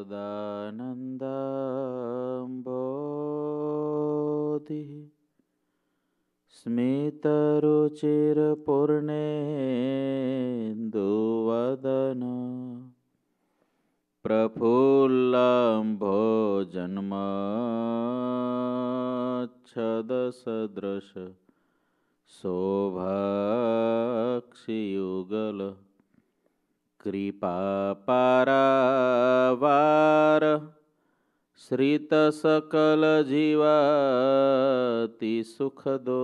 सदानन्दम्बोधिः स्मितरुचिरपूर्णेन्दुवदन प्रफुल्लम्भोजन्मच्छदसदृश शोभाक्षियुगल कृपापारावार श्रितसकलजीवाति सुखदो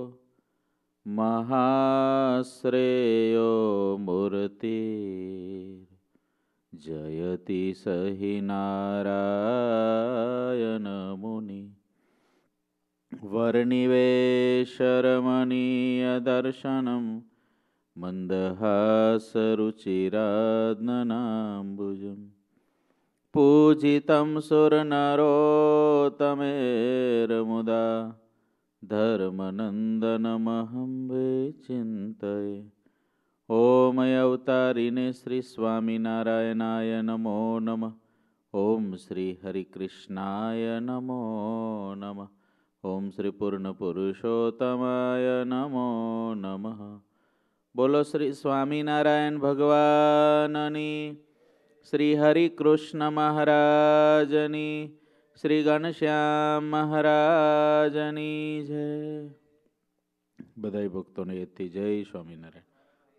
महाश्रेयो मूर्ति जयति सहि नारायण मुनि वर्णिवेशरमणीय दर्शनम् मन्दहासरुचिरात्मनाम्बुजम् पूजितं सुरनरोत्तमेर्मुदा धर्मनन्दनमहं विचिन्तये। ओम अवतारिणे श्री स्वामिनारायणाय नमो नमः। ओम श्री हरिकृष्णाय नमो नमः। ओम श्री पूर्णपुरुषोत्तमाय नमो नमः। बोलो श्री स्वामिनारायण भगवाननी, श्री हरिकृष्ण महाराजनी, श्री घनश्याम महाराजनी जय। बधाई भक्तों ने एથી જય સ્વામિનારાયણ।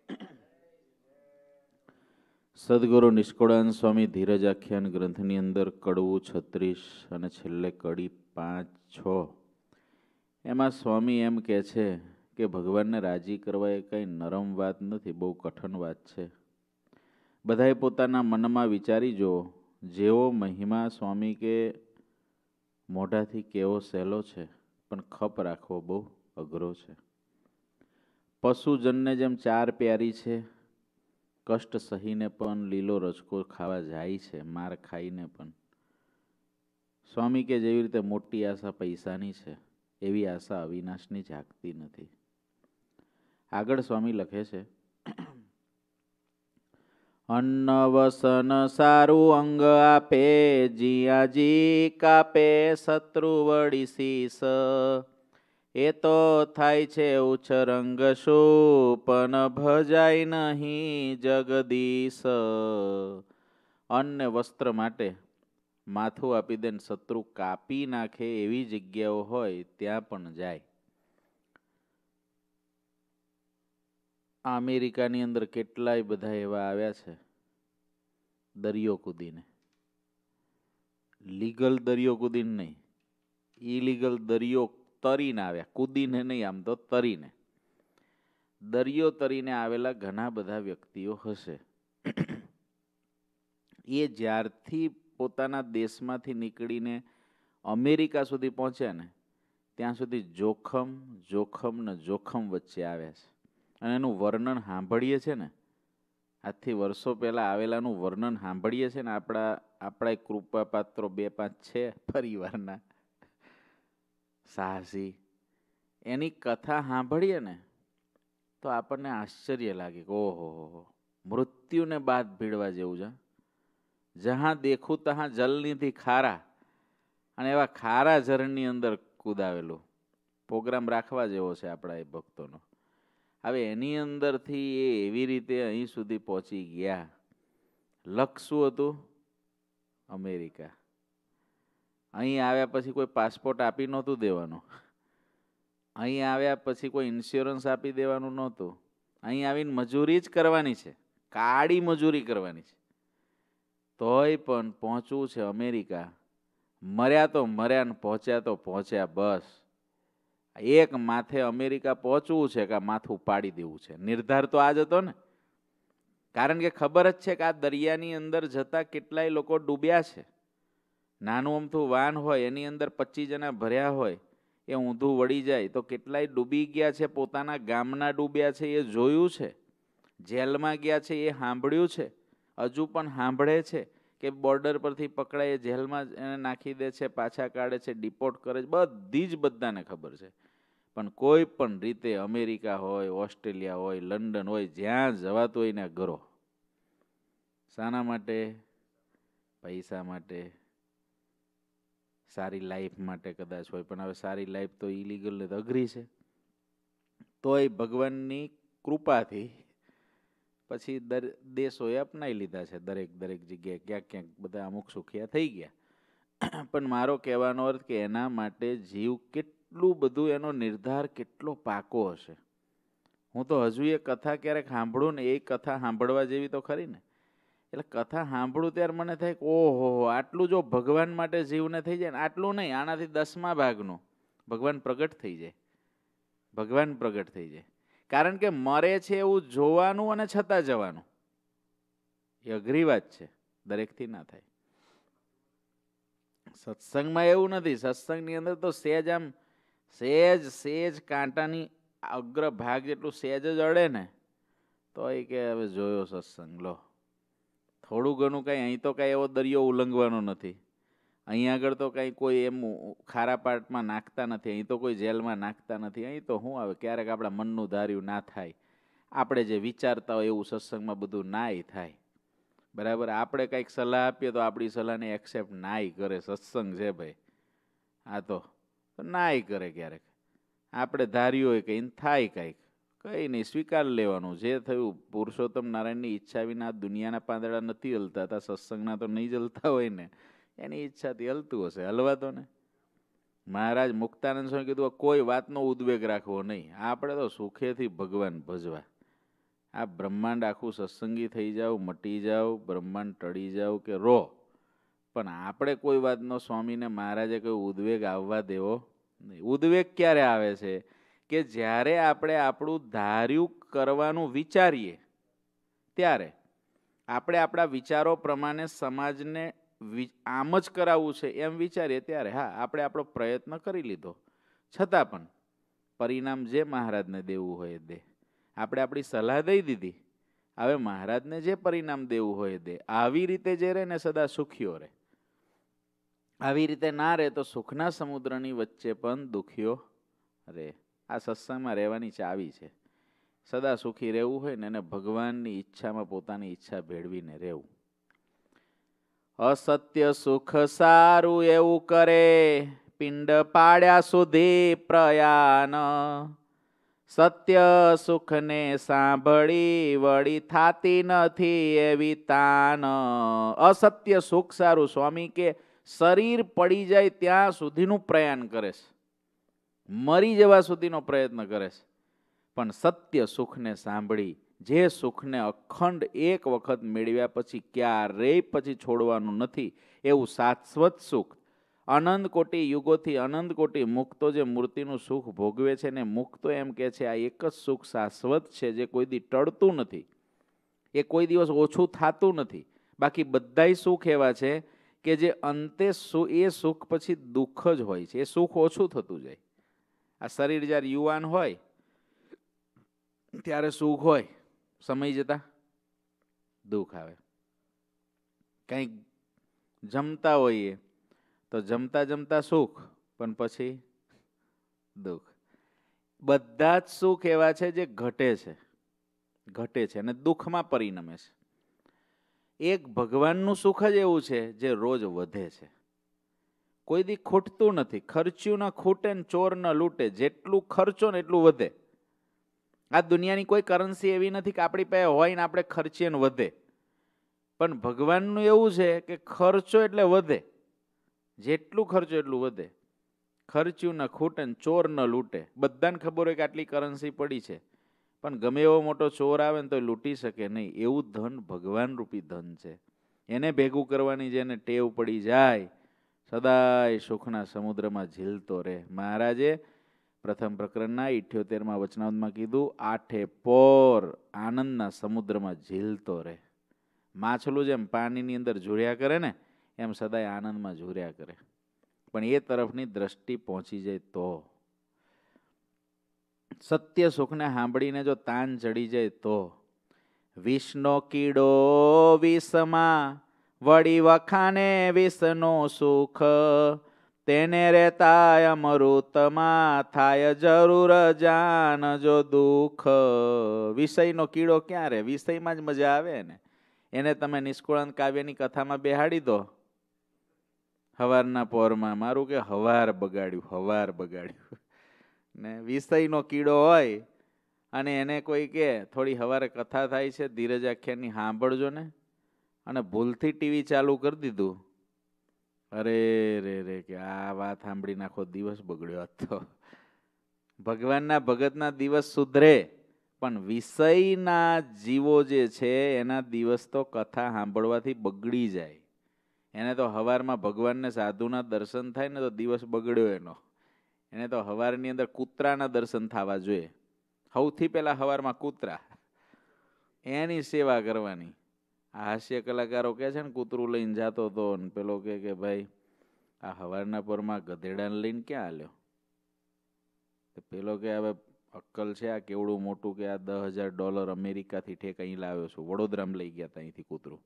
સદગુરુ નિષ્કુળાનંદ સ્વામી ધીરજાખ્યાન ગ્રંથની અંદર કડવું 36 અને છેલ્લે કડી 5-6 એમાં સ્વામી એમ કહે છે કે ભગવાનને રાજી કરવા એ કંઈ નરમ વાત નથી, બહુ કઠણ વાત છે। બધાએ પોતાના મનમાં વિચારી જુઓ, જેવો મહિમા સ્વામી કે મોઢાથી કેવો સહેલો છે, પણ ખપ રાખવો બહુ અઘરો છે। પશુજનને જેમ 4 પ્યારી છે, કષ્ટ સહીને પણ લીલો રચકો ખાવા જાય છે, માર ખાઈને પણ। સ્વામી કે જેવી રીતે મોટી આશા પૈસાની છે, એવી આશા અવિનાશની જાગતી નથી। આગળ સ્વામી લખે છે, અન્ન વસન સારું અંગ આપે, જીયાજી કાપે શત્રુ વળી શીશ, એ તો થાય છે ઉચ્ચરંગ શોપન, ભજાય નહીં જગદીશ। અન્ન ને વસ્ત્ર માટે માથું આપી દે, શત્રુ કાપી નાખે એવી જગ્યાઓ હોય ત્યાં પણ જાય। અમેરિકાની અંદર કેટલાય બધા એવા આવ્યા છે દરિયો કૂદીને, લીગલ દરિયો કૂદીને નહીં, ઇલીગલ દરિયો તરીને આવ્યા, કૂદીને નહીં, આમ તો તરીને। દરિયો તરીને આવેલા ઘણા બધા વ્યક્તિઓ હશે। એ જ્યારથી પોતાના દેશમાંથી નીકળીને અમેરિકા સુધી પહોંચ્યા ને, ત્યાં સુધી જોખમ ને જોખમ વચ્ચે આવ્યા છે। અને એનું વર્ણન સાંભળીએ છે ને, આજથી વર્ષો પહેલાં આવેલાનું વર્ણન સાંભળીએ છે ને, આપણા કૃપા પાત્રો 2-5 છે પરિવારના સાહસી, એની કથા સાંભળીએ ને તો આપણને આશ્ચર્ય લાગે કે ઓહો, મૃત્યુને બાદ ભીડવા જેવું છે। જહાં દેખું તહાં જલનીથી ખારા, અને એવા ખારા ઝરણની અંદર કૂદાવેલું। પ્રોગ્રામ રાખવા જેવો છે આપણા એ ભક્તોનો। હવે એની અંદરથી એ એવી રીતે અહીં સુધી પહોંચી ગયા। લક્ષ્ય શું હતું? અમેરિકા। અહીં આવ્યા પછી કોઈ પાસપોર્ટ આપી નહોતું દેવાનું, અહીં આવ્યા પછી કોઈ ઇન્સ્યોરન્સ આપી દેવાનું નહોતું, અહીં આવીને મજૂરી જ કરવાની છે, કાળી મજૂરી કરવાની છે। તોય પણ પહોંચવું છે અમેરિકા। મર્યા તો મર્યા ને પહોંચ્યા તો પહોંચ્યા, બસ એક માથે અમેરિકા પહોંચવું છે કે માથું પાડી દેવું છે। નિર્ધાર તો આ જ હતો ને, કારણ કે ખબર જ છે કે આ દરિયાની અંદર જતા કેટલાય લોકો ડૂબ્યા છે। નાનું અમથું વાન હોય એની અંદર 25 જણા ભર્યા હોય, એ ઊંધું વળી જાય તો કેટલાય ડૂબી ગયા છે। પોતાના ગામના ડૂબ્યા છે એ જોયું છે, જેલમાં ગયા છે એ સાંભળ્યું છે, હજુ પણ સાંભળે છે કે બોર્ડર પરથી પકડાય જેલમાં એને નાખી દે છે, પાછા કાઢે છે, ડિપોર્ટ કરે છે, બધી જ બધાને ખબર છે। પણ કોઈ પણ રીતે અમેરિકા હોય, ઓસ્ટ્રેલિયા હોય, લંડન હોય, જ્યાં જવાતું હોય ને ગરો। શાના માટે? પૈસા માટે, સારી લાઈફ માટે કદાચ હોય, પણ હવે સારી લાઈફ તો ઇલીગલ ને અઘરી છે. તોય ભગવાનની કૃપાથી પછી દેશોએ અપનાવી લીધા છે. દરેક જગ્યાએ ક્યાંક ક્યાંક બધા અમુક સુખિયા થઈ ગયા. પણ મારો કહેવાનો અર્થ કે એના માટે જીવ કેટલું બધું, એનો નિર્ધાર કેટલો પાકો હશે. હું તો હજુ એ કથા ક્યારેક સાંભળું ને, એ કથા સાંભળવા જેવી તો ખરી ને. એટલે કથા સાંભળું ત્યારે મને થાય કે ઓહો, આટલું જો ભગવાન માટે જીવને થઈ જાય ને, આટલું નહીં, આનાથી 10મા ભાગનું ભગવાન પ્રગટ થઈ જાય. ભગવાન પ્રગટ થઈ જાય. કારણ કે મરે છે એવું જોવાનું અને છતાં જવાનું, એ અઘરી વાત છે, દરેકથી ના થાય. સત્સંગમાં એવું નથી. સત્સંગની અંદર તો સહેજ આમ સહેજ કાંટાની અગ્ર ભાગ જેટલું સહેજ જ અડે ને તો એ કે હવે જોયો સત્સંગ. લો, થોડું ઘણું કાંઈ, અહીં તો કાંઈ એવો દરિયો ઉલ્લંઘવાનો નથી. અહીં આગળ તો કાંઈ કોઈ એમ ખારા પાટમાં નાખતા નથી. અહીં તો કોઈ જેલમાં નાખતા નથી. અહીં તો શું આવે, ક્યારેક આપણા મનનું ધાર્યું ના થાય, આપણે જે વિચારતા હોય એવું સત્સંગમાં બધું નાય થાય. બરાબર. આપણે કંઈક સલાહ આપીએ તો આપણી સલાહને એક્સેપ્ટ નાય કરે. સત્સંગ છે ભાઈ, આ તો નાય કરે. ક્યારેક આપણે ધાર્યું હોય કંઈ થાય કંઈક, કંઈ નહીં, સ્વીકાર લેવાનું. જે થયું, પુરુષોત્તમ નારાયણની ઈચ્છા વિના દુનિયાના પાંદડા નથી હલતા. હતા સત્સંગના તો નહીં જ હલતા હોય ને, એની ઈચ્છાથી હલતું હશે, હલવા દો ને. મહારાજ મુક્તાનંદ સ્વામી કીધું કોઈ વાતનો ઉદ્વેગ રાખવો નહીં, આપણે તો સુખેથી ભગવાન ભજવા. આ બ્રહ્માંડ આખું સત્સંગી થઈ જાવ, મટી જાવ, બ્રહ્માંડ ટળી જાવ કે રો, પણ આપણે કોઈ વાતનો સ્વામીને મહારાજે કોઈ ઉદ્વેગ આવવા દેવો નહીં. ઉદ્વેગ ક્યારે આવે છે કે જ્યારે આપણે આપણું ધાર્યું કરવાનું વિચારીએ, ત્યારે આપણે આપણા વિચારો પ્રમાણે સમાજને આમ જ કરાવવું છે એમ વિચારીએ, ત્યારે હા, આપણે આપણો પ્રયત્ન કરી લીધો, છતાં પણ પરિણામ જે મહારાજને દેવું હોય દે. આપણે આપણી સલાહ દઈ દીધી, હવે મહારાજને જે પરિણામ દેવું હોય દે. આવી રીતે જે રહે ને સદા સુખીઓ રહે. આવી રીતે ના રહે તો સુખના સમુદ્રની વચ્ચે પણ દુખ્યો રહે. આ સત્સંગમાં રહેવાની ચાવી છે. સદા સુખી રહેવું હોય ને એને ભગવાનની ઈચ્છામાં પોતાની ઈચ્છા ભેળવીને રહેવું. અસત્ય સુખ સારું એવું કરે, પિંડ પાડ્યા સુધી પ્રયાન. સત્ય સુખને સાંભળી વળી થાતી નથી એવી તાન. અસત્ય સુખ સારું, સ્વામી કે શરીર પડી જાય ત્યાં સુધીનું પ્રયાણ કરે છે, મરી જવા સુધીનો પ્રયત્ન કરે છે, પણ સત્ય સુખને સાંભળી, જે સુખને અખંડ એક વખત મેળવ્યા પછી ક્યારેય પછી છોડવાનું નથી એવું શાશ્વત સુખ. અનંત કોટી યુગોથી અનંત કોટી મુક્તો જે મૂર્તિનું સુખ ભોગવે છે ને, મુક્તો એમ કે છે આ એક જ સુખ શાશ્વત છે, જે કોઈ દી ટળતું નથી, એ કોઈ દિવસ ઓછું થતું નથી. બાકી બધાય સુખ એવા છે કે જે અંતે એ સુખ પછી દુઃખ જ હોય છે, એ સુખ ઓછું થતું જાય. આ શરીર જ્યારે યુવાન હોય ત્યારે સુખ હોય, સમય જતા દુઃખ આવે. કંઈક જમતા હોઈએ તો જમતા જમતા સુખ, પણ પછી દુઃખ. બધા જ સુખ એવા છે જે ઘટે છે અને દુઃખમાં પરિણમે છે. એક ભગવાનનું સુખ જ એવું છે જે રોજ વધે છે, કોઈ દી ખૂટતું નથી. ખર્ચ્યું ન ખૂટે ને ચોર ન લૂંટે, જેટલું ખર્ચો ને એટલું વધે. આ દુનિયાની કોઈ કરન્સી એવી નથી કે આપણી પાસે હોય ને આપણે ખર્ચીએ ને વધે, પણ ભગવાનનું એવું છે કે ખર્ચો એટલે વધે, જેટલું ખર્ચો એટલું વધે. ખર્ચ્યું ન ખૂટે ને ચોર ન લૂંટે. બધાને ખબર હોય કે આટલી કરન્સી પડી છે, પણ ગમે એવો મોટો ચોર આવે ને તો લૂંટી શકે નહીં. એવું ધન ભગવાન રૂપી ધન છે. એને ભેગું કરવાની જેને ટેવ પડી જાય, સદાય સુખના સમુદ્રમાં ઝીલતો રહે. મહારાજે પ્રથમ પ્રકરણના 78માં વચનામૃતમાં કીધું, આઠે પોર આનંદના સમુદ્રમાં ઝીલતો રહે. માછલું જેમ પાણીની અંદર ઝૂર્યા કરે ને, એમ સદાય આનંદમાં ઝૂર્યા કરે. પણ એ તરફની દ્રષ્ટિ પહોંચી જાય તો. સત્ય સુખને સાંભળીને જો તાન ચડી જાય તો. વિષનો કીડો વિષમાં વળી વખાને વિષનો સુખ, તેને રહેતા અમૃતમાં થાય જરૂર જાનજો દુઃખ. વિષયનો કીડો ક્યાં રહે? વિષયમાં જ મજા આવે ને. એને તમે નિષ્કુળાનંદ કાવ્યની કથામાં બેહાડી દો હવારના પોરમાં મારું કે હવાર બગાડ્યું ને વિષયનો કીડો હોય અને એને કોઈ કે થોડી હવારે કથા થાય છે ધીરજાખ્યાનની, સાંભળજો ને, અને ભૂલથી ટીવી ચાલુ કરી દીધું, અરે રે કે આ વાત સાંભળીને આખો દિવસ બગડ્યો હતો. ભગવાનના ભગતના દિવસ સુધરે, પણ વિષયના જીવો જે છે એના દિવસ તો કથા સાંભળવાથી બગડી જાય. એને તો હવારમાં ભગવાનને સાધુના દર્શન થાય ને તો દિવસ બગડ્યો એનો. એને તો હવારની અંદર કૂતરાના દર્શન થવા જોઈએ. સૌથી પહેલા હવારમાં કૂતરા, એની સેવા કરવાની. આ હાસ્ય કલાકારો કહે છે ને કૂતરું લઈને જાતો હતો ને પેલો કે ભાઈ આ હવારના પરમાં ગધેડાને લઈને ક્યાં હાલ્યો? પેલો કે હવે અક્કલ છે આ કેવડું મોટું કે આ $10,000 અમેરિકાથી ઠેક અહીં લાવ્યો છું, વડોદરામાં લઈ ગયા હતા અહીંથી કૂતરું.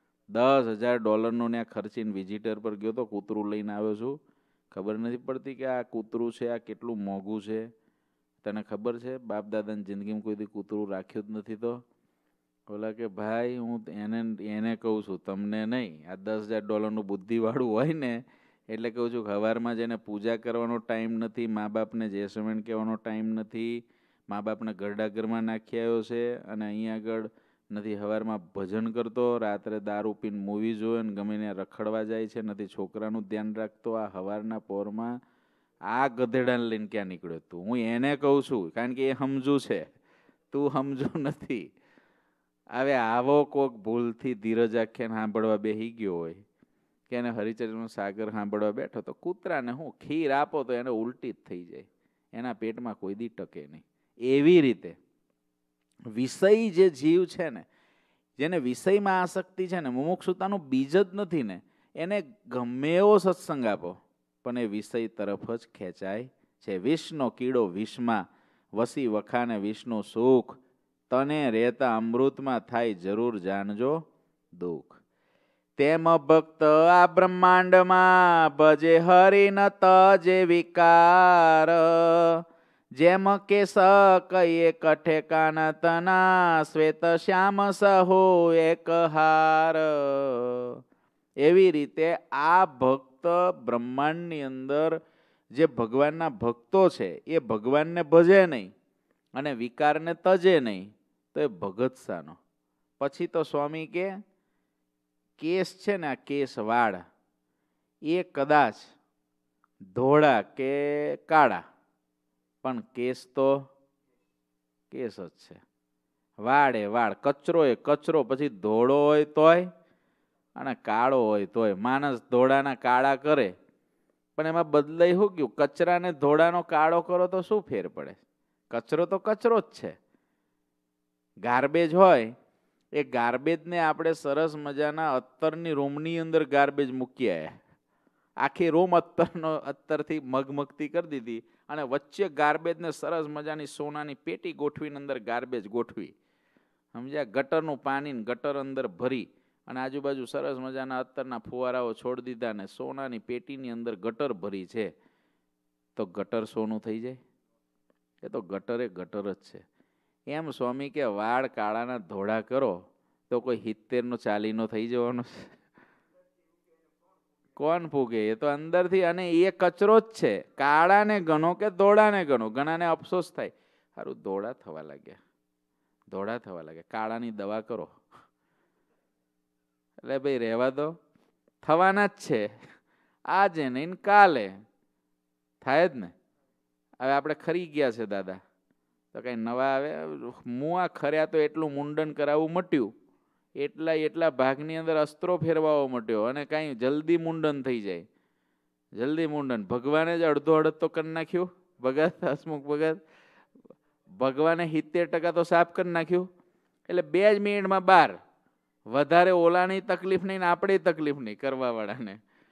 $10,000 ને ખર્ચીને વિઝિટર પર ગયો તો કૂતરું લઈને આવ્યો છું. ખબર નથી પડતી કે આ કૂતરું છે આ કેટલું મોંઘું છે? તને ખબર છે બાપ દાદાની જિંદગીમાં કોઈ દી કૂતરું રાખ્યું જ નથી? તો બોલા કે ભાઈ હું એને કહું છું, તમને નહીં. આ $10,000 બુદ્ધિવાળું હોય ને એટલે કહું છું કે સવારમાં જેને પૂજા કરવાનો ટાઈમ નથી, મા બાપને જે સમય કહેવાનો ટાઈમ નથી, મા બાપને ઘરડા ઘરમાં નાખી આવ્યો છે અને અહીંયા આગળ નથી સવારમાં ભજન કરતો, રાત્રે દારૂ પીને મૂવી જોવે ને ગમે ત્યાં રખડવા જાય છે, નથી છોકરાનું ધ્યાન રાખતો, આ સવારના પોરમાં આ ગધેડાને લઈને ક્યાં નીકળ્યો તું? હું એને કહું છું કારણ કે એ સમજુ છે, તું સમજુ નથી. હવે આવો કોક ભૂલથી ધીરજાખ્યાન સાંભળવા બેસી ગયો હોય કે એને હરિચરિત્રનો સાગર સાંભળવા બેઠો તો કૂતરાને હું ખીર આપો તો એને ઉલટી જ થઈ જાય, એના પેટમાં કોઈ દી ટકે નહીં. એવી રીતે વિષય જે જીવ છે ને, જેને વિષયમાં આસક્તિ છે ને, મુમુક્ષુતાનું બીજ જ નથી ને, એને ગમે એવો સત્સંગ આપો પણ એ વિષય તરફ જ ખેંચાય છે. વિષનો કીડો વિષમાં વસી વખાને વિષનું સુખ, તને રહેતા અમૃતમાં થાય જરૂર જાણજો દુઃખ. તેમ ભક્ત આ બ્રહ્માંડમાં ભજે હરિન તજે વિકાર, જેમ કે કહીએ કઠે કાનતના શ્વેત શ્યામ સહો એક હાર. એવી રીતે આ ભક્ત બ્રહ્માંડની અંદર જે ભગવાનના ભક્તો છે એ ભગવાનને ભજે નહીં અને વિકારને તજે નહીં તો એ ભગત સાનો. પછી તો સ્વામી કે કેસ છે ને, આ કેસ વાળ એ કદાચ ધોળા કે કાળા, પણ કેસ તો કેસ જ છે. વાળ એ વાળ, કચરો એ કચરો, પછી ધોળો હોય તોય અને કાળો હોય તોય. માણસ ધોળાના કાળા કરે પણ એમાં બદલાઈ શું ગયું? કચરાને ધોળાનો કાળો કરો તો શું ફેર પડે? કચરો તો કચરો જ છે. ગાર્બેજ હોય એ ગાર્બેજને આપણે સરસ મજાના અત્તરની રૂમની અંદર ગાર્બેજ મૂકી આવ્યા, આખી રૂમ અત્તરથી મગમગતી કરી દીધી અને વચ્ચે ગાર્બેજને સરસ મજાની સોનાની પેટી ગોઠવીને અંદર ગાર્બેજ ગોઠવી, સમજ્યા? ગટરનું પાણી ગટર અંદર ભરી અને આજુબાજુ સરસ મજાના અત્તરના ફુવારાઓ છોડી દીધા ને સોનાની પેટીની અંદર ગટર ભરી છે, તો ગટર સોનું થઈ જાય? એ તો ગટર એ ગટર જ છે. એમ સ્વામી કે વાળ કાળાના ધોળા કરો તો કોઈ 70-40 થઈ જવાનો છે? કોણ ફૂગે? એ તો અંદરથી, અને એ કચરો જ છે. કાળાને ગણો કે ધોળાને ગણો, ઘણાને અફસોસ થાય, સારું ધોળા થવા લાગ્યા, કાળાની દવા કરો. એટલે ભાઈ રહેવા દો, થવાના જ છે. આજે નહીં કાલે થાય જ ને. હવે આપણે ખરી ગયા છે દાદા તો કઈ નવા આવે? મુઆ ખર્યા તો એટલું મુંડન કરાવવું મટ્યું, એટલા ભાગની અંદર અસ્ત્રો ફેરવાવો મટ્યો અને કાંઈ જલ્દી મુંડન થઈ જાય, જલ્દી મુંડન. ભગવાને જ અડધો અડધ તો કરી નાખ્યું. ભગત હસમુખ ભગત ભગવાને 70% તો સાફ કરી નાખ્યું. એટલે 2 જ મિનિટમાં 12. વધારે ઓલાની તકલીફ નહીં ને આપણે તકલીફ નહીં કરવા વાળાને.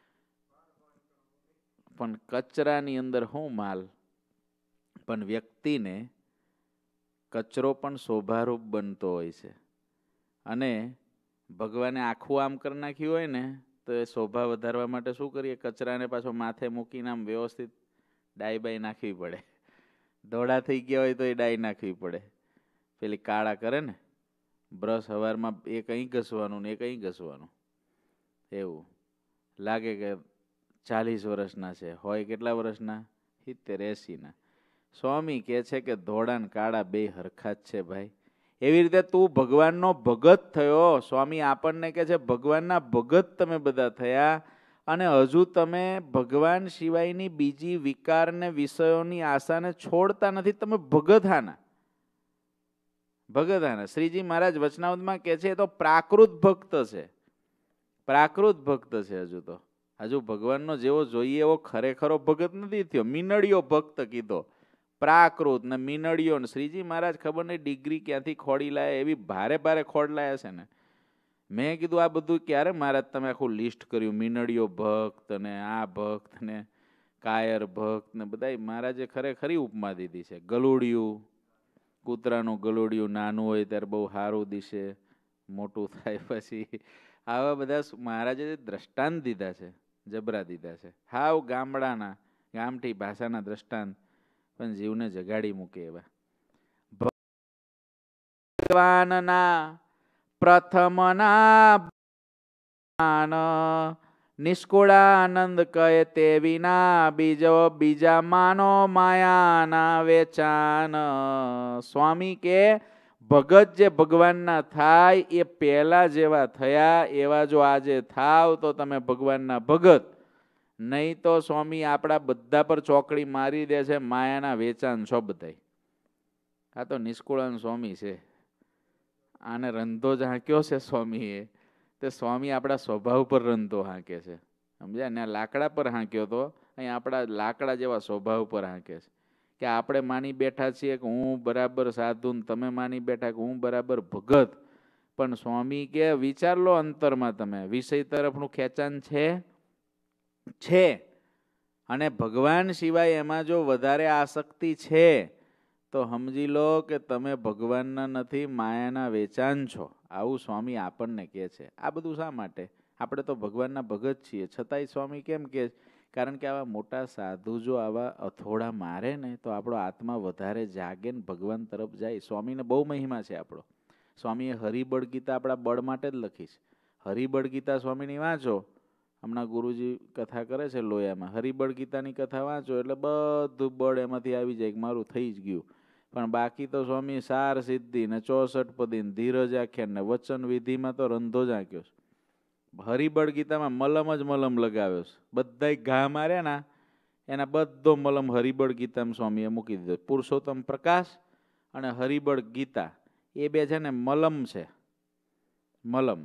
પણ કચરાની અંદર શું માલ? પણ વ્યક્તિને કચરો પણ શોભારૂપ બનતો હોય છે. અને ભગવાને આખું આમ કરી નાખ્યું હોય ને તો એ શોભા વધારવા માટે શું કરીએ? કચરાને પાછો માથે મૂકીને આમ વ્યવસ્થિત ડાઈ બાઈ નાખવી પડે. ધોળા થઈ ગયા હોય તો એ ડાઈ નાખવી પડે. પેલી કાળા કરે ને બ્રશ, સવારમાં એક અહીં ઘસવાનું ને એક અહીં ઘસવાનું, એવું લાગે કે 40 વર્ષના છે, હોય કેટલા વર્ષના? 70 80 ના. સ્વામી કહે છે કે ધોળા ને કાળા બે હરખા જ છે ભાઈ. એવી રીતે તું ભગવાનનો ભગત થયો. સ્વામી આપણને કહે છે ભગવાનના ભગત તમે બધા થયા, અને હજુ તમે ભગવાન સિવાયની બીજી વિકાર ને વિષયોની આશાને છોડતા નથી. તમે ભગત હાના, ભગત હાના. શ્રીજી મહારાજ વચનાવતમાં કહે છે એ તો પ્રાકૃત ભક્ત છે, પ્રાકૃત ભક્ત છે. હજુ ભગવાનનો જેવો જોઈએ એવો ખરેખરો ભગત નથી થયો. મીનળિયો ભક્ત કીધો, પ્રાકૃત ને મીનળિયો. ને શ્રીજી મહારાજ ખબર નહીં ડિગ્રી ક્યાંથી ખોડી લાયા, એવી ભારે ભારે ખોડ લાયા છે ને. મેં કીધું આ બધું ક્યારે મહારાજ તમે આખું લિસ્ટ કર્યું? મીનળિયો ભક્ત ને આ ભક્ત ને કાયર ભક્ત ને બધા મહારાજે ખરેખરી ઉપમા દીધી છે. ગલુડિયું, કૂતરાનું ગલુડિયું નાનું હોય ત્યારે બહુ સારું દિશે, મોટું થાય પછી. આવા બધા મહારાજે દ્રષ્ટાંત દીધા છે, જબરા દીધા છે. હાવ ગામડાના ગામઠી ભાષાના દ્રષ્ટાંત, પણ જીવને જગાડી મૂકે એવા. ભગવાનના પ્રથમના નિષ્કુળાનંદ કહે તે વિના બીજા માનો માયાના વેચાન. સ્વામી કે ભગત જે ભગવાનના થાય એ પહેલા જેવા થયા એવા જો આજે થાવ તો તમે ભગવાનના ભગત. નહીં તો સ્વામી આપણા બધા પર ચોકડી મારી દે છે, માયાના વેચાણ છો બધાય. આ તો નિષ્કુળાનંદ સ્વામી છે, આને રંધો જ હાંક્યો છે સ્વામીએ. તે સ્વામી આપણા સ્વભાવ પર રંધો હાંકે છે, સમજ્યા ને? લાકડા પર હાંક્યો તો અહીં આપણા લાકડા જેવા સ્વભાવ પર હાંકે છે. કે આપણે માની બેઠા છીએ કે હું બરાબર સાધુ, તમે માની બેઠા કે હું બરાબર ભગત. પણ સ્વામી કે વિચાર લો અંતરમાં તમે, વિષય તરફનું ખેંચાણ છે, અને ભગવાન સિવાય એમાં જો વધારે આસક્તિ છે તો સમજી લો કે તમે ભગવાનના નથી, માયાના વેચાણ છો. આવું સ્વામી આપણને કહે છે. આ બધું શા માટે? આપણે તો ભગવાનના ભગત છીએ, છતાંય સ્વામી કેમ કહે? કારણ કે આવા મોટા સાધુ જો આવા અથોડા મારે ને તો આપણો આત્મા વધારે જાગે ને ભગવાન તરફ જાય. સ્વામીને બહુ મહિમા છે આપણો. સ્વામીએ હરિબળ ગીતા આપણા બળ માટે જ લખી છે. હરિબળ ગીતા સ્વામીની વાંચો, હમણાં ગુરુજી કથા કરે છે લોયામાં, હરિબળ ગીતાની કથા વાંચો એટલે બધું બળ એમાંથી આવી જાય કે મારું થઈ જ ગયું. પણ બાકી તો સ્વામી સાર સિદ્ધિ ને 64 પદી ને ધીરજાખ્યાન ને વચન વિધિમાં તો રંધો જ આંક્યો છે. હરિબળ ગીતામાં મલમ જ મલમ લગાવ્યો છે. બધાય ઘા માર્યા ના એના બધો મલમ હરિબળ ગીતામાં સ્વામીએ મૂકી દીધો. પુરુષોત્તમ પ્રકાશ અને હરિબળ ગીતા એ બે છે ને મલમ છે, મલમ.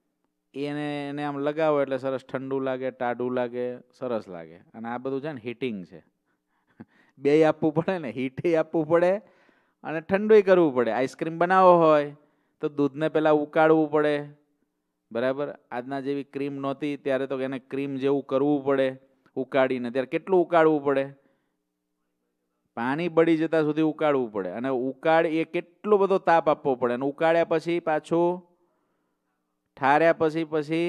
એને આમ લગાવો એટલે સરસ ઠંડુ લાગે, ટાઢું લાગે, સરસ લાગે. અને આ બધું છે ને હીટિંગ છે, બે આપવું પડે ને, હીટે આપવું પડે અને ઠંડુય કરવું પડે. આઈસ્ક્રીમ બનાવવો હોય તો દૂધને પહેલાં ઉકાળવું પડે, બરાબર? આજના જેવી ક્રીમ નહોતી ત્યારે તો એને ક્રીમ જેવું કરવું પડે ઉકાળીને. ત્યારે કેટલું ઉકાળવું પડે? પાણી બળી જતા સુધી ઉકાળવું પડે. અને એ કેટલો બધો તાપ આપવો પડે. અને ઉકાળ્યા પછી પાછું ઠાર્યા પછી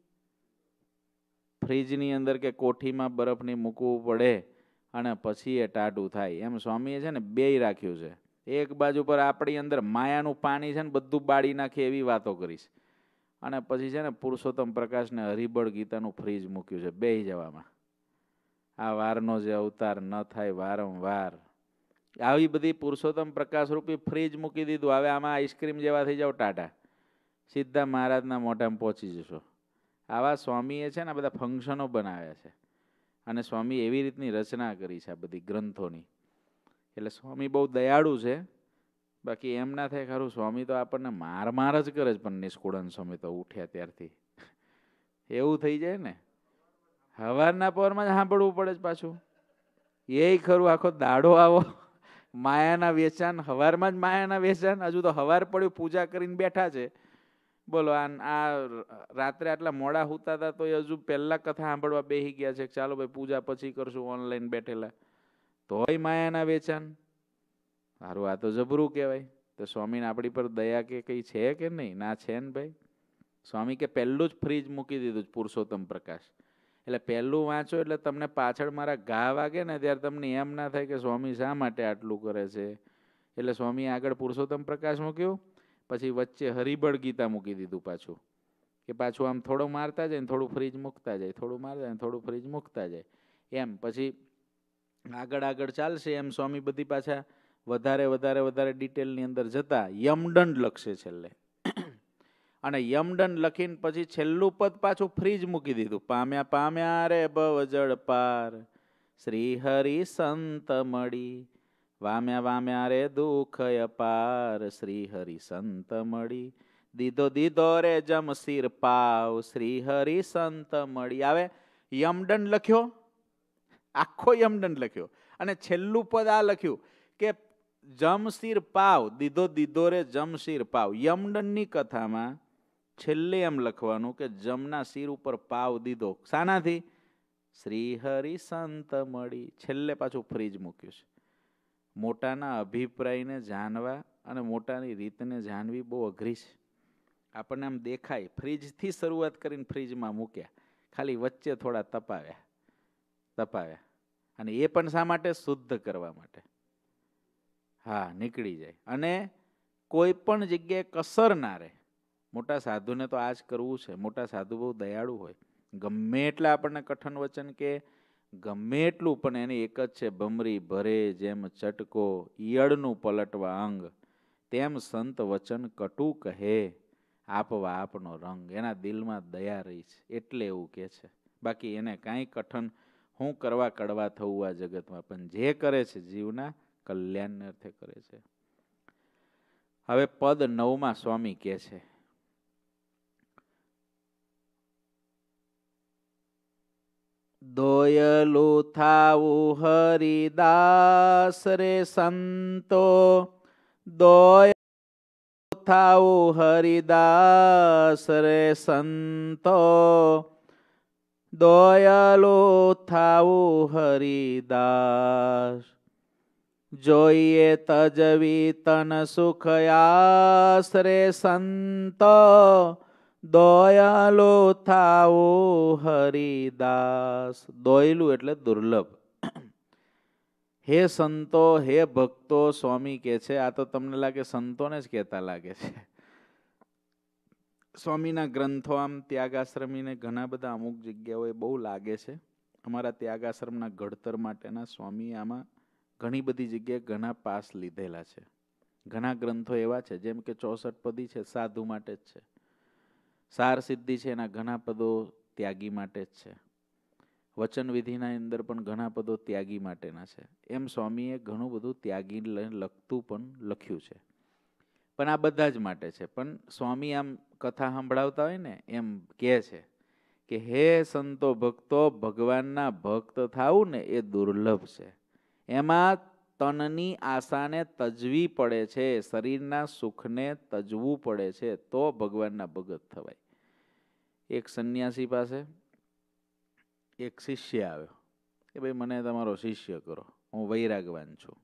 ફ્રીજની અંદર કે કોઠીમાં બરફની મૂકવું પડે અને પછી એ ટાઢું થાય. એમ સ્વામીએ છે ને બેય રાખ્યું છે. એક બાજુ પર આપણી અંદર માયાનું પાણી છે ને બધું બાળી નાખે એવી વાતો કરીશ, અને પછી છે ને પુરુષોત્તમ પ્રકાશને હરિબળ ગીતાનું ફ્રીજ મૂક્યું છે બેહી જવામાં. આ વારનો જે અવતાર ન થાય વારંવાર, આવી બધી પુરુષોત્તમ પ્રકાશ રૂપી ફ્રીજ મૂકી દીધું. હવે આમાં આઈસ્ક્રીમ જેવા થઈ જાવ ટાટા, સીધા મહારાજના મોઢામાં પહોંચી જશો. આવા સ્વામીએ છે ને આ બધા ફંક્શનો બનાવ્યા છે, અને સ્વામી એવી રીતની રચના કરી છે આ બધી ગ્રંથોની. એટલે સ્વામી બહુ દયાળુ છે. બાકી એમ ના થાય ખરું, સ્વામી તો આપણને માર જ કરે છે. પણ નિષ્કુળાનંદ સ્વામી તો ઉઠ્યા ત્યારથી એવું થઈ જાય ને, હવારના પહોરમાં જ સાંભળવું પડે છે પાછું. એ ખરું, આખો દાડો આવો માયાના વેચાણ, હવારમાં જ માયાના વેચાણ. હજુ તો હવાર પડ્યું, પૂજા કરીને બેઠા છે. બોલો, આ રાત્રે આટલા મોડા સૂતા હતા તો હજુ પહેલા કથા સાંભળવા બેસી ગયા છે. ચાલો ભાઈ પૂજા પછી કરશું, ઓનલાઈન બેઠેલા, તોય માયાના વેચાણ. સારું, આ તો જબરું કહેવાય. તો સ્વામીને આપણી પર દયા કે કઈ છે કે નહીં? ના છે ને ભાઈ. સ્વામી કે પહેલું જ ફ્રીજ મૂકી દીધું પુરુષોત્તમ પ્રકાશ. એટલે પહેલું વાંચો એટલે તમને પાછળ મારા ઘા વાગે ને ત્યારે તમને એમ ના થાય કે સ્વામી શા માટે આટલું કરે છે. એટલે સ્વામીએ આગળ પુરુષોત્તમ પ્રકાશ મૂક્યું, પછી વચ્ચે હરિબળ ગીતા મૂકી દીધું પાછું, કે પાછું આમ થોડું મારતા જાય ને થોડું ફ્રીજ મૂકતા જાય, થોડું મારતા જાય થોડું ફ્રીજ મૂકતા જાય, એમ પછી આગળ આગળ ચાલશે એમ સ્વામી બધી પાછા વધારે વધારે વધારે ડિટેલની અંદર જતા યમદંડ લખશે છેલ્લે. અને યમદંડ લખીને પછી છેલ્લું પદ પાછું ફ્રીજ મૂકી દીધું. પામ્યા પામ્યા રે ભવ જળ પાર, શ્રી હરિ સંત મળી. વામ્યા વામ્યા રે દુઃખ અપાર, શ્રી હરિ સંત મળી. દીધો દીધો રે જમશીર પાવ, શ્રી હરિ સંત મળી. આવે યમદંડ લખ્યો, આખો યમદંડ લખ્યો, અને છેલ્લું પદ આ લખ્યું કે જમશીર પાવ, દીધો દીધો રે જમશીર પાવ. યમદંડની કથામાં છેલ્લે એમ લખવાનું કે જમના શિર ઉપર પાવ દીધો. શાનાથી? શ્રી હરિ સંત મળી. છેલ્લે પાછું ફ્રીજ મૂક્યું છે. મોટાના અભિપ્રાયને જાણવા અને મોટાની રીતને જાણવી બહુ અઘરી છે. આપણને આમ દેખાય ફ્રીજથી શરૂઆત કરીને ફ્રીજમાં મૂક્યા, ખાલી વચ્ચે થોડા તપાવ્યા, અને એ પણ શા માટે? શુદ્ધ કરવા માટે. હા, નીકળી જાય અને કોઈ પણ જગ્યાએ કસર ના રહે. મોટા સાધુને તો આ જ કરવું છે. મોટા સાધુ બહુ દયાળુ હોય. ગમે એટલા આપણને કઠન વચન કે ગમે એટલું, પણ એને એક જ છે, ભમરી ભરે જેમ ચટકો, ઈયળનું પલટવા અંગ, તેમ સંત વચન કટુ કહે, આપવા આપનો રંગ. એના દિલમાં દયા રહી છે એટલે એવું કે છે. બાકી એને કાંઈ કઠન હું કરવા કડવા થવું આ જગતમાં, પણ જે કરે છે જીવના કલ્યાણને અર્થે કરે છે. હવે પદ 9 સ્વામી કહે છે, દોયલું થાવું હરિદાસ રે સંતો, દોયલું થાવું હરિદાસ રે સંતો, દોયલું થાવું હરિદાસ. જોઈએ તજવી તન સુખયાસ રે સંતો, દોયલો થાવું હરિદાસ. દોયલું એટલે દુર્લભ. હે સંતો, હે ભક્તો, સ્વામી કે છે. આ તો તમને લાગે સંતોને જ કહેતા લાગે છે. સ્વામીના ગ્રંથો આમ ત્યાગાશ્રમીને ઘણા બધા અમુક જગ્યાઓએ બહુ લાગે છે. અમારા ત્યાગાશ્રમના ઘડતર માટેના સ્વામી આમાં ઘણી બધી જગ્યાએ ઘણા પાસ લીધેલા છે. ઘણા ગ્રંથો એવા છે, જેમ કે 64 પદી છે, સાધુ માટે જ છે. સાર સિદ્ધિ છે, એના ઘણા પદો ત્યાગી માટે જ છે. વચન વિધિના અંદર પણ ઘણા પદો ત્યાગી માટેના છે. એમ સ્વામીએ ઘણું બધું ત્યાગી લખતું પણ લખ્યું છે. પણ આ બધા જ માટે છે. પણ સ્વામી આમ કથા સંભળાવતા હોય ને એમ કહે છે કે હે સંતો ભક્તો, ભગવાનના ભક્ત થાવું ને એ દુર્લભ છે. એમાં તનની આશાને તજવી પડે છે, શરીરના સુખને તજવું પડે છે, તો ભગવાનના ભગત થવાય. એક સંન્યાસી પાસે એક શિષ્ય આવ્યો કે ભાઈ મને તમારો શિષ્ય કરો, હું વૈરાગવાન છું.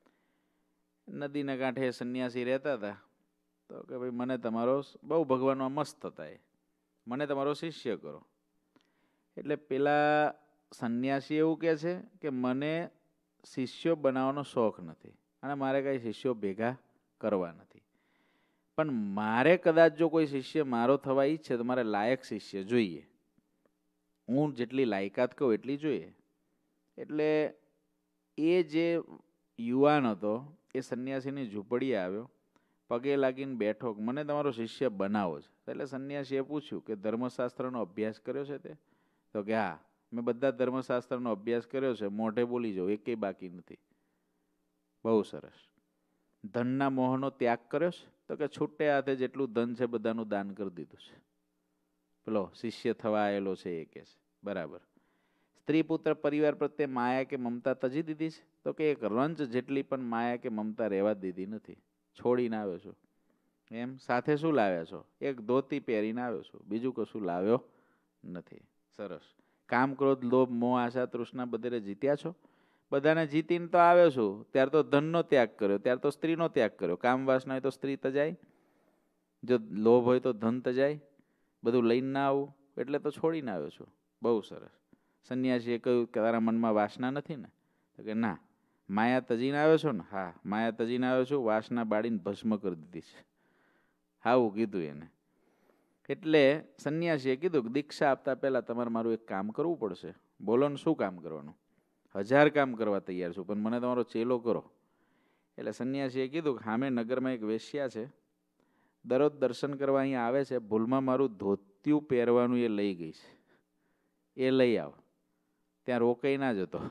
નદીના કાંઠે સંન્યાસી રહેતા હતા. તો કે ભાઈ મને તમારો, બહુ ભગવાનમાં મસ્ત હતા, મને તમારો શિષ્ય કરો. એટલે પેલા સંન્યાસી એવું કહે છે કે મને શિષ્યો બનાવવાનો શોખ નથી અને મારે કાંઈ શિષ્યો ભેગા કરવા નથી, પણ મારે કદાચ જો કોઈ શિષ્ય મારો થવા ઈચ્છે તો મારે લાયક શિષ્ય જોઈએ. હું જેટલી લાયકાત કહું એટલી જોઈએ. એટલે એ જે યુવાન હતો એ સંન્યાસીની ઝૂંપડીએ આવ્યો, પગે લાગીને બેઠો, મને તમારો શિષ્ય બનાવો છે. એટલે સંન્યાસીએ પૂછ્યું કે ધર્મશાસ્ત્રનો અભ્યાસ કર્યો છે તે? તો કે હા, મેં બધા ધર્મશાસ્ત્રનો અભ્યાસ કર્યો છે, મોઢે બોલી જાઉં, એકેય બાકી નથી. બહુ સરસ. ધનના મોહનો ત્યાગ કર્યો છે? તો કે છૂટે હાથે જેટલું ધન છે બધાનું દાન કરી દીધું છે. પેલો શિષ્ય થવા આવેલો છે એ કે છે બરાબર. સ્ત્રી પુત્ર પરિવાર પ્રત્યે માયા કે મમતા તજી દીધી છે? તો કે એક રંચ જેટલી પણ માયા કે મમતા રહેવા દીધી નથી, છોડીને આવ્યો છું. એમ સાથે શું લાવ્યા છો? એક ધોતી પહેરીને આવ્યો છું, બીજું કશું લાવ્યો નથી. સરસ. કામ, ક્રોધ, લોભ, મોહ, આશા, તૃષ્ણા બધે જીત્યા છો? બધાને જીતીને તો આવ્યો છું. ત્યારે તો ધનનો ત્યાગ કર્યો, ત્યારે તો સ્ત્રીનો ત્યાગ કર્યો. કામ વાસના હોય તો સ્ત્રી તજાય, જો લોભ હોય તો ધન તજાય, બધું લઈને ના આવું એટલે તો છોડીને આવ્યો છું. બહુ સરસ. સંન્યાસીએ કહ્યું કે તારા મનમાં વાસના નથી ને? તો કે ના. માયા તજીને આવ્યો છો ને? હા, માયા તજીને આવ્યો છું, વાસના બાળીને ભસ્મ કરી દીધી છે. આવું કીધું એને. એટલે સંન્યાસીએ કીધું કે દીક્ષા આપતા પહેલા તમારે મારું એક કામ કરવું પડશે. બોલો ને શું કામ કરવાનું? 1000 કામ કરવા તૈયાર છું, પણ મને તમારો ચેલો કરો. એટલે સંન્યાસીએ કીધું કે સામે નગરમાં એક વેશ્યા છે, દરરોજ દર્શન કરવા અહીંયા આવે છે, ભૂલમાં મારું ધોતિયું પહેરવાનું એ લઈ ગઈ છે, એ લઈ આવ. ત્યાં રોકાઈ ના જતો,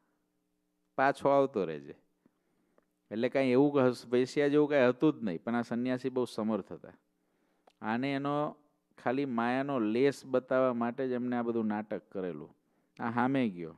પાછો આવતો રહેજે. એટલે કાંઈ એવું વેશ્યા જેવું કાંઈ હતું જ નહીં, પણ આ સંન્યાસી બહુ સમર્થ હતા. આને એનો ખાલી માયાનો લેસ બતાવવા માટે જ એમને આ બધું નાટક કરેલું. આ સામે ગયો,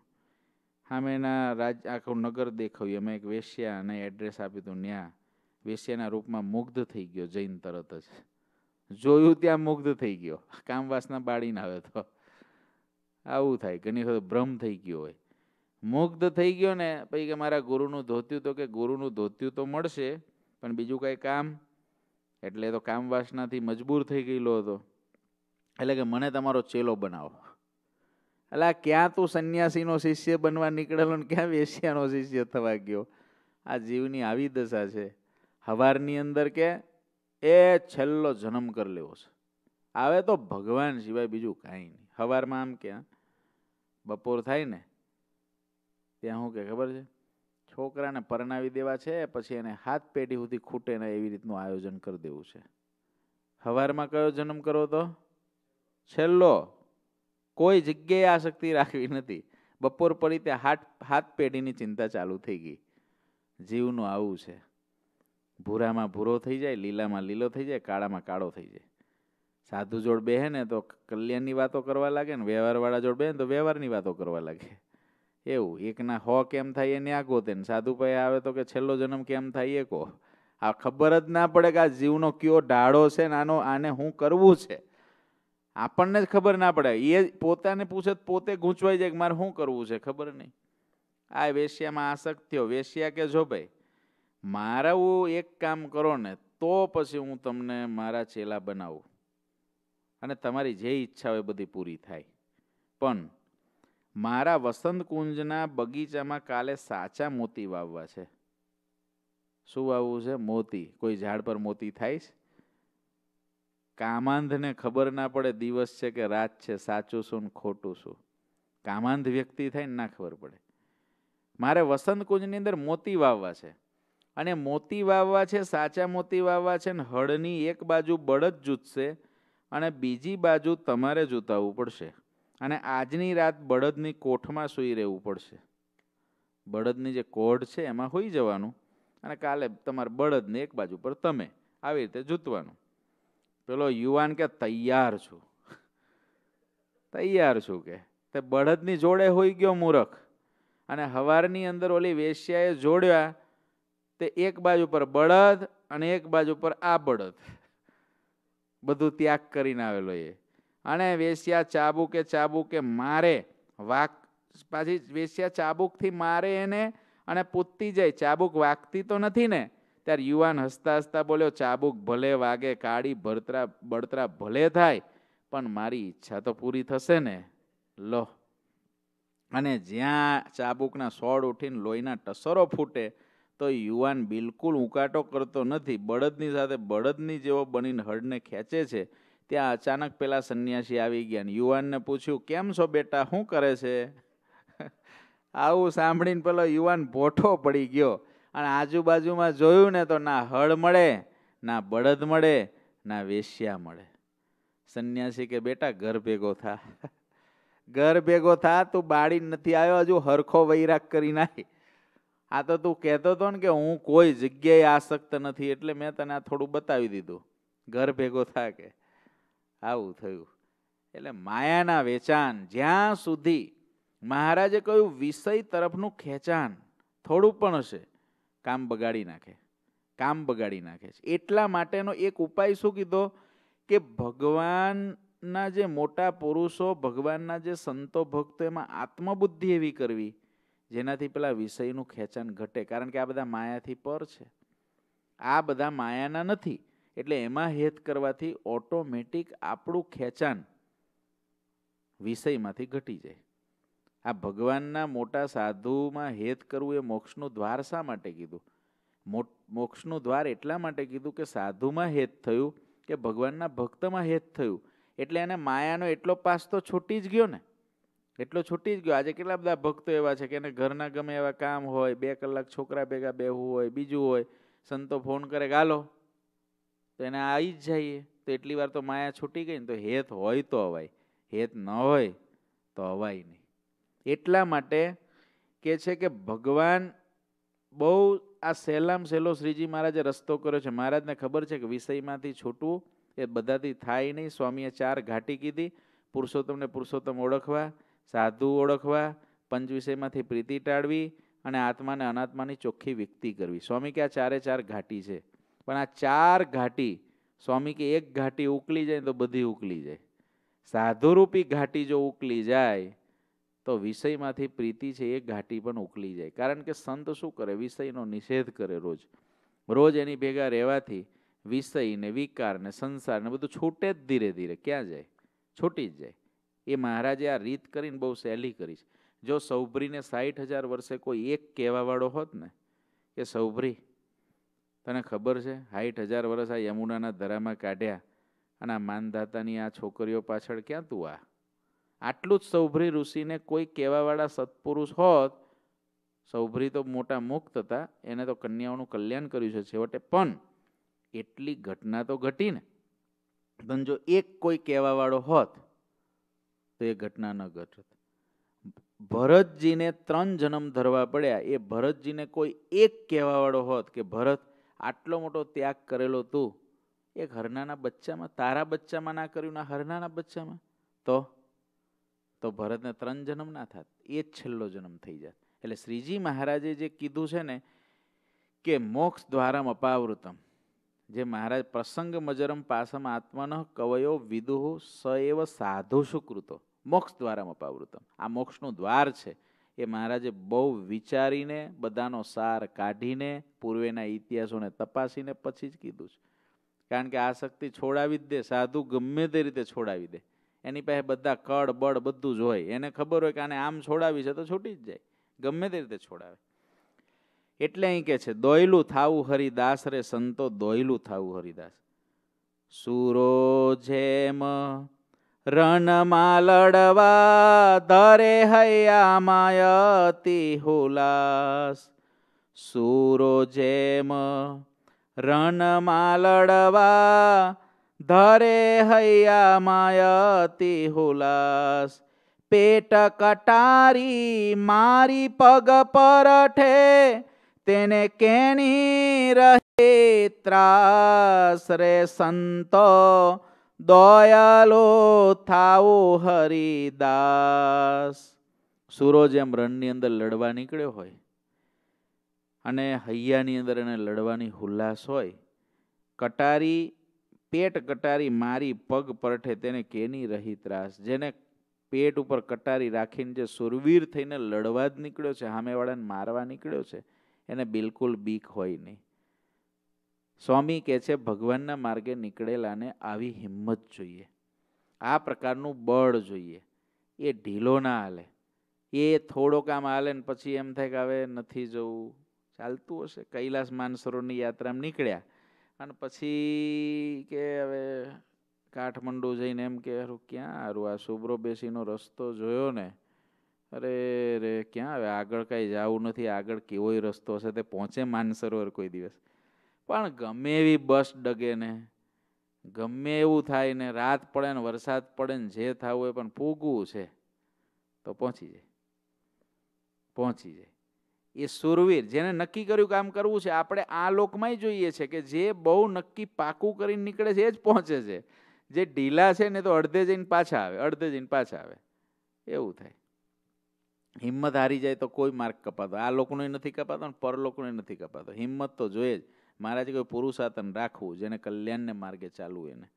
સામેના આખું નગર દેખાયું, એમાં એક વેશ્યા અને એડ્રેસ આપ્યું હતું. ત્યાં વેશ્યાના રૂપમાં મુગ્ધ થઈ ગયો. જૈન તરત જ જોયું ત્યાં મુગ્ધ થઈ ગયો. કામવાસના બાળીને આવે તો આવું થાય, ઘણી વખત ભ્રમ થઈ ગયો હોય. મુગ્ધ થઈ ગયો ને પછી કે મારા ગુરુનું ધોત્યું, તો કે ગુરુનું ધોત્યું તો મળશે, પણ બીજું કાંઈ કામ? એટલે તો કામવાસનાથી મજબૂર થઈ ગયેલો હતો. એટલે કે મને તમારો ચેલો બનાવો. એટલે ક્યાં તું સંન્યાસીનો શિષ્ય બનવા નીકળેલો ને ક્યાં વેશ્યાનો શિષ્ય થવા ગયો? આ જીવની આવી દશા છે. હવારની અંદર કે એ છેલ્લો જન્મ કરી લેવો છે, આવે તો ભગવાન સિવાય બીજું કાંઈ નહીં. હવારમાં આમ ક્યાં બપોર થાય ને ત્યાં શું કે ખબર છે, છોકરાને પરણાવી દેવા છે, પછી એને હાથ પેઢી સુધી ખૂટે ને એવી રીતનું આયોજન કરી દેવું છે. હવારમાં કયો જન્મ કરો તો છેલ્લો, કોઈ જગ્યાએ આસક્તિ રાખવી નથી. બપોર પડી ત્યાં હાથ પેઢીની ચિંતા ચાલુ થઈ ગઈ. જીવનું આવું છે. ભૂરામાં ભૂરો થઈ જાય, લીલામાં લીલો થઈ જાય, કાળામાં કાળો થઈ જાય. સાધુ જોડ બેહે ને તો કલ્યાણની વાતો કરવા લાગે ને વ્યવહારવાળા જોડ બેહે ને તો વ્યવહારની વાતો કરવા લાગે. એવું એકના 100 કેમ થાય એને આ ગોતે ને સાધુ પાસે આવે તો કે છેલ્લો જન્મ કેમ થાય એ કહો. આ ખબર જ ના પડે કે આ જીવનો કયો ઢાળો છે ને આને શું કરવું છે. આપણને જ ખબર ના પડે. એ પોતાને પૂછે પોતે ગૂંચવાઈ જાય કે મારે શું કરવું છે, ખબર નહીં. આ વેશ્યામાં આસક્ત થયો. વેશ્યા કે જો ભાઈ મારું એક કામ કરો ને તો પછી હું તમને મારા ચેલા બનાવું અને તમારી જે ઈચ્છા હોય બધી પૂરી થાય. પણ મારા વસંત કુંજના બગીચામાં કાલે સાચા મોતી વાવવા છે. શું વાવવું છે? મોતી. કોઈ ઝાડ પર મોતી થાય છે? કામાંધને ખબર ના પડે દિવસ છે કે રાત છે, સાચું શું ને ખોટું શું. કામાંધ વ્યક્તિ થાય ને ના ખબર પડે. મારે વસંત કુંજની અંદર મોતી વાવવા છે અને મોતી વાવવા છે, સાચા મોતી વાવવા છે ને હળની એક બાજુ બળદ જૂતશે અને બીજી બાજુ તમારે જૂતાવવું પડશે. અને આજની રાત બળદની કોઠમાં સૂઈ રહેવું પડશે. બળદની જે કોઢ છે એમાં હોઈ જવાનું અને કાલે તમારે બળદને એક બાજુ પર તમે આવી રીતે જૂતવાનું. પેલો યુવાન કે તૈયાર છું, તૈયાર છું કે તે બળદની જોડે હોઈ ગયો મૂરખ. અને હવારની અંદર ઓલી વેશ્યાએ જોડ્યા તે એક બાજુ પર બળદ અને એક બાજુ પર આ બળદ, બધું ત્યાગ કરીને આવેલો એ. અને વેશ્યા ચાબુકે મારે વાક, પાછી વેશ્યા ચાબુકથી મારે એને અને પૂછતી જાય ચાબુક વાગતી તો નથી ને? ત્યારે યુવાન હસતા હસતા બોલ્યો ચાબુક ભલે વાગે, કાળી બળતરા ભલે થાય, પણ મારી ઈચ્છા તો પૂરી થશે ને. લો. અને જ્યાં ચાબુકના સોડ ઉઠીને લોહીના ટસરો ફૂટે તો યુવાન બિલકુલ ઉકાટો કરતો નથી, બળદની સાથે બળદની જેવો બનીને હળને ખેંચે છે. ત્યાં અચાનક પેલા સંન્યાસી આવી ગયા ને યુવાનને પૂછ્યું કેમ છો બેટા, શું કરે છે? આવું સાંભળીને પેલો યુવાન ભોઠો પડી ગયો અને આજુબાજુમાં જોયું ને તો ના હળ મળે, ના બળદ મળે, ના વેશ્યા મળે. સંન્યાસી કે બેટા ઘર ભેગો થા, ઘર ભેગો થા, તું બાળી નથી આવ્યો, હજુ હરખો વૈરાગ કરી નાખી. આ તો તું કહેતો હતો ને કે હું કોઈ જગ્યાએ આસક્ત નથી એટલે મેં તને આ થોડું બતાવી દીધું. ઘર ભેગો થા કે આવું થયું. એટલે માયાના વેચાણ, જ્યાં સુધી મહારાજે કહ્યું વિષય તરફનું ખેંચાણ થોડું પણ હશે કામ બગાડી નાખે, કામ બગાડી નાખે છે. એટલા માટેનો એક ઉપાય શું કીધો કે ભગવાનના જે મોટા પુરુષો, ભગવાનના જે સંતો ભક્તો, એમાં આત્મબુદ્ધિ એવી કરવી જેનાથી પેલા વિષયનું ખેંચાણ ઘટે. કારણ કે આ બધા માયાથી પર છે, આ બધા માયાના નથી. એટલે એમાં હેત કરવાથી ઓટોમેટિક આપણું ખેંચાણ વિષયમાંથી ઘટી જાય. આ ભગવાનના મોટા સાધુમાં હેત કરવું એ મોક્ષનું દ્વાર શા માટે કીધું? મોક્ષનું દ્વાર એટલા માટે કીધું કે સાધુમાં હેત થયું કે ભગવાનના ભક્તમાં હેત થયું. એટલે એને માયાનો એટલો પાસ તો છૂટી જ ગયો ને, એટલો છૂટી જ ગયો. આજે કેટલા બધા ભક્તો એવા છે કે એને ઘરના ગમે એવા કામ હોય, 2 કલાક છોકરા ભેગા બેહવું હોય, બીજું હોય, સંતો ફોન કરે ગાલો તો એને આવી જ જઈએ. તો એટલી વાર તો માયા છૂટી ગઈ ને. તો હેત હોય તો અવાય, હેત ન હોય તો અવાય નહીં. એટલા માટે કે છે કે ભગવાન બહુ આ સહેલામ સહેલો શ્રીજી મહારાજે રસ્તો કર્યો છે. મહારાજને ખબર છે કે વિષયમાંથી છૂટવું એ બધાથી થાય નહીં. સ્વામીએ 4 ઘાટી કીધી: પુરુષોત્તમને પુરુષોત્તમ ઓળખવા, સાધુ ઓળખવા, પંચ વિષયમાંથી પ્રીતિ ટાળવી અને આત્માને અનાત્માની ચોખ્ખી વ્યક્તિ કરવી. સ્વામી કે આ 4 ઘાટી છે, પણ આ 4 ઘાટી સ્વામી કે એક ઘાટી ઉકલી જાય તો બધી ઉકલી જાય. સાધુરૂપી ઘાટી જો ઉકલી જાય તો વિષયમાંથી પ્રીતિ છે એ ઘાટી પણ ઉકલી જાય. કારણ કે સંત શું કરે? વિષયનો નિષેધ કરે. રોજ રોજ એની ભેગા રહેવાથી વિષય ને વિકાર ને સંસાર ને બધું છૂટે જ ધીરે ધીરે. ક્યાં જાય? છૂટી જ જાય. એ મહારાજે આ રીત કરીને બહુ સહેલી કરી છે. જો સૌભરીને 60,000 વર્ષે કોઈ એક કહેવાવાળો હોત ને કે સૌભરી તને ખબર છે 60,000 વર્ષ આ યમુનાના ધરામાં કાઢ્યા અને આ માનધાતાની આ છોકરીઓ પાછળ ક્યાં તું આટલું જ સૌભરી ઋષિને કોઈ કહેવાવાળા સત્પુરુષ હોત. સૌભરી તો મોટા મુક્ત હતા, એને તો કન્યાઓનું કલ્યાણ કર્યું છે છેવટે, પણ એટલી ઘટના તો ઘટી ને. પણ જો એક કોઈ કહેવાવાળો હોત તો એ ઘટના ન ઘટત. ભરતજીને 3 જન્મ ધરવા પડ્યા. એ ભરતજીને કોઈ એક કહેવાવાળો હોત કે ભરત આટલો મોટો ત્યાગ કરેલો તું એક હરણાના બચ્ચામાં, તારા બચ્ચામાં ના કર્યું, ના હરણાના બચ્ચામાં, તો ભરતને 3 જન્મ ના થાત, એ જ છેલ્લો જન્મ થઈ જાય. એટલે શ્રીજી મહારાજે જે કીધું છે ને કે મોક્ષ દ્વારમ અપાવૃતમ, જે મહારાજ પ્રસંગ મજરમ પાસમ આત્મન કવયો વિદુહુ સ એવ સાધુ સુકૃતો, મોક્ષ દ્વારમ અપાવૃતમ, આ મોક્ષનું દ્વાર છે. એ મહારાજે બહુ વિચારીને બધાનો સાર કાઢીને પૂર્વેના ઇતિહાસોને તપાસીને પછી જ કીધું છે. કારણ કે આસક્તિ છોડાવી જ દે, સાધુ ગમે તે રીતે છોડાવી દે. એની પાસે બધા કડ બળ બધું જ હોય, એને ખબર હોય કે આને આમ છોડાવી છે તો છૂટી જ જાય, ગમે તે રીતે છોડાવે. એટલે અહીં કે છે દોયલું થાવું હરિદાસ રે સંતો, દોયલું થાવું હરિદાસ. સુરો જેમ રણમાં લડવા ધરે હૈયામાં અતિ હુલાસ. સુરો જેમ રણમાં લડવા ધરે હૈયામાં અતિ હુલાસ. પેટ કટારી મારી પગ પરઠે તેને કેણી રહે ત્રાસ રે સંતો, દોયાલો થાવું હરિદાસ. સૂરો જેમ રણની અંદર લડવા નીકળ્યો હોય અને હૈયાની અંદર એને લડવાની હુલ્લાસ હોય, કટારી પેટ કટારી મારી પગ પરઠે તેને કેની રહી ત્રાસ. જેને પેટ ઉપર કટારી રાખીને જે સુરવીર થઈને લડવા જ નીકળ્યો છે, સામેવાળાને મારવા નીકળ્યો છે, એને બિલકુલ બીક હોય નહીં. સ્વામી કહે છે ભગવાનના માર્ગે નીકળેલાને આવી હિંમત જોઈએ, આ પ્રકારનું બળ જોઈએ. એ ઢીલો ના હાલે. એ થોડોક આમ હાલે ને પછી એમ થાય કે હવે નથી જવું, ચાલતું હશે. કૈલાસ માનસરોવરની યાત્રામાં નીકળ્યા અને પછી કે હવે કાઠમંડુ જઈને એમ કે હારું ક્યાં હારું આ સુબ્રો બેસીનો રસ્તો જોયો ને, અરે રે ક્યાં હવે આગળ કાંઈ જવું નથી, આગળ કેવોય રસ્તો હશે, તે પહોંચે માનસરોવર કોઈ દિવસ. પણ ગમે એવી બસ ડગે ને, ગમે એવું થાય ને, રાત પડે ને વરસાદ પડે ને જે થવું હોય, પણ પૂગવું છે તો પહોંચી જાય, પહોંચી જાય. એ સુરવીર જેને નક્કી કર્યું કામ કરવું છે. આપણે આ લોકમાંય જોઈએ છે કે જે બહુ નક્કી પાકું કરીને નીકળે છે એ જ પહોંચે છે. જે ઢીલા છે ને તો અડધે જઈને પાછા આવે, અડધે જઈને પાછા આવે, એવું થાય. હિંમત હારી જાય તો કોઈ માર્ગ કપાતો, આ લોકોનો નથી કપાતો ને પર લોકોનો નથી કપાતો. હિંમત તો જોઈએ જ. મહારાજે કોઈ પુરુષાર્થન રાખવું, જેને કલ્યાણને માર્ગે ચાલવું. એને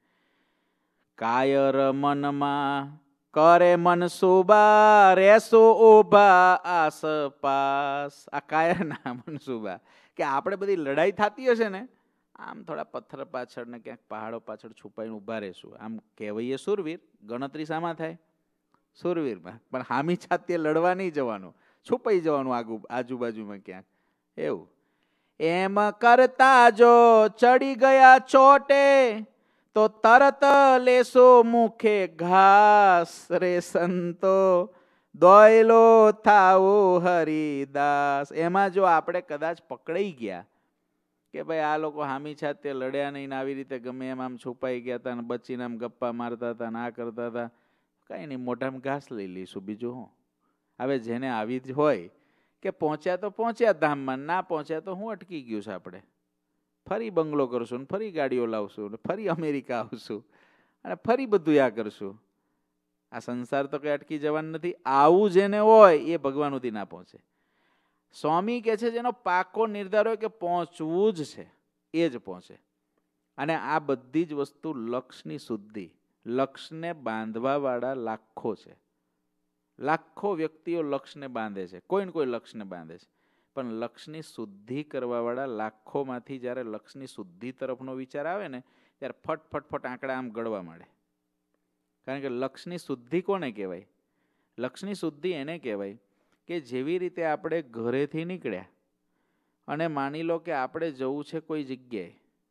કાયર મનમાં કરે મનસુબા, રેસો ઉભા આસપાસ. આ કાયરના મનસુબા કે આપણે બધી લડાઈ થતી હશે ને, આમ થોડા પથ્થર પાછળ ને ક્યાંક પહાડો પાછળ છુપાઈને ઊભા રહેશું. આમ કહેવાય સુરવીર, ગણતરી શામાં થાય? સુરવીરમાં. પણ હામી છાતીએ લડવા નહીં જવાનું, છુપાઈ જવાનું આજુબાજુમાં ક્યાંક, એવું. એમ કરતા જો ચડી ગયા ચોટે તો તરત લેશો મુખે ઘાસ રે સંતો, દોયલો થાવો હરિદાસ. એમાં જો આપણે કદાચ પકડાઈ ગયા કે ભાઈ આ લોકો હામી છાતે લડ્યા નહીં ને આવી રીતે ગમે એમ આમ છુપાઈ ગયા હતા ને બચીને આમ ગપ્પા મારતા હતા ને આ કરતા હતા, કાંઈ નહીં, મોઢામાં ઘાસ લઈ લઈશું, બીજું હું. હવે જેને આવી જ હોય કે પહોંચ્યા તો પહોંચ્યા ધામમાં, ના પહોંચ્યા તો હું અટકી ગયું છે, આપણે ફરી બંગલો કરશું ને ફરી ગાડીઓ લાવશું ને ફરી અમેરિકા આવશું અને ફરી બધું આ કરશું. આ સંસાર તો કંઈ અટકી જવાનું નથી. આવું જેને હોય એ ભગવાન સુધી ના પહોંચે. સ્વામી કહે છે જેનો પાકો નિર્ધાર હોય કે પહોંચવું જ છે એ જ પહોંચે. અને આ બધી જ વસ્તુ લક્ષની શુદ્ધિ, લક્ષને બાંધવાવાળા લાખો છે. લાખો વ્યક્તિઓ લક્ષને બાંધે છે, કોઈ ને કોઈ લક્ષને બાંધે છે, પણ લક્ષની શુદ્ધિ કરવાવાળા લાખોમાંથી જ્યારે લક્ષની શુદ્ધિ તરફનો વિચાર આવે ને ત્યારે ફટ ફટ ફટ આંકડા આમ ગળવા માંડે. કારણ કે લક્ષની શુદ્ધિ કોને કહેવાય? લક્ષની શુદ્ધિ એને કહેવાય કે જેવી રીતે આપણે ઘરેથી નીકળ્યા અને માની લો કે આપણે જવું છે કોઈ જગ્યાએ,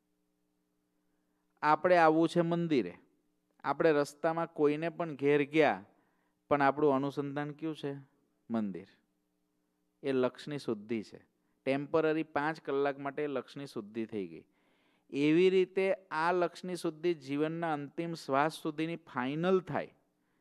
આપણે આવવું છે મંદિરે, આપણે રસ્તામાં કોઈને પણ ઘેર ગયા પણ આપણું અનુસંધાન કયું છે? મંદિર. એ લક્ષની શુદ્ધિ છે. ટેમ્પરરી 5 કલાક માટે લક્ષની શુદ્ધિ થઈ ગઈ. એવી રીતે આ લક્ષની શુદ્ધિ જીવનના અંતિમ શ્વાસ સુધીની ફાઇનલ થાય.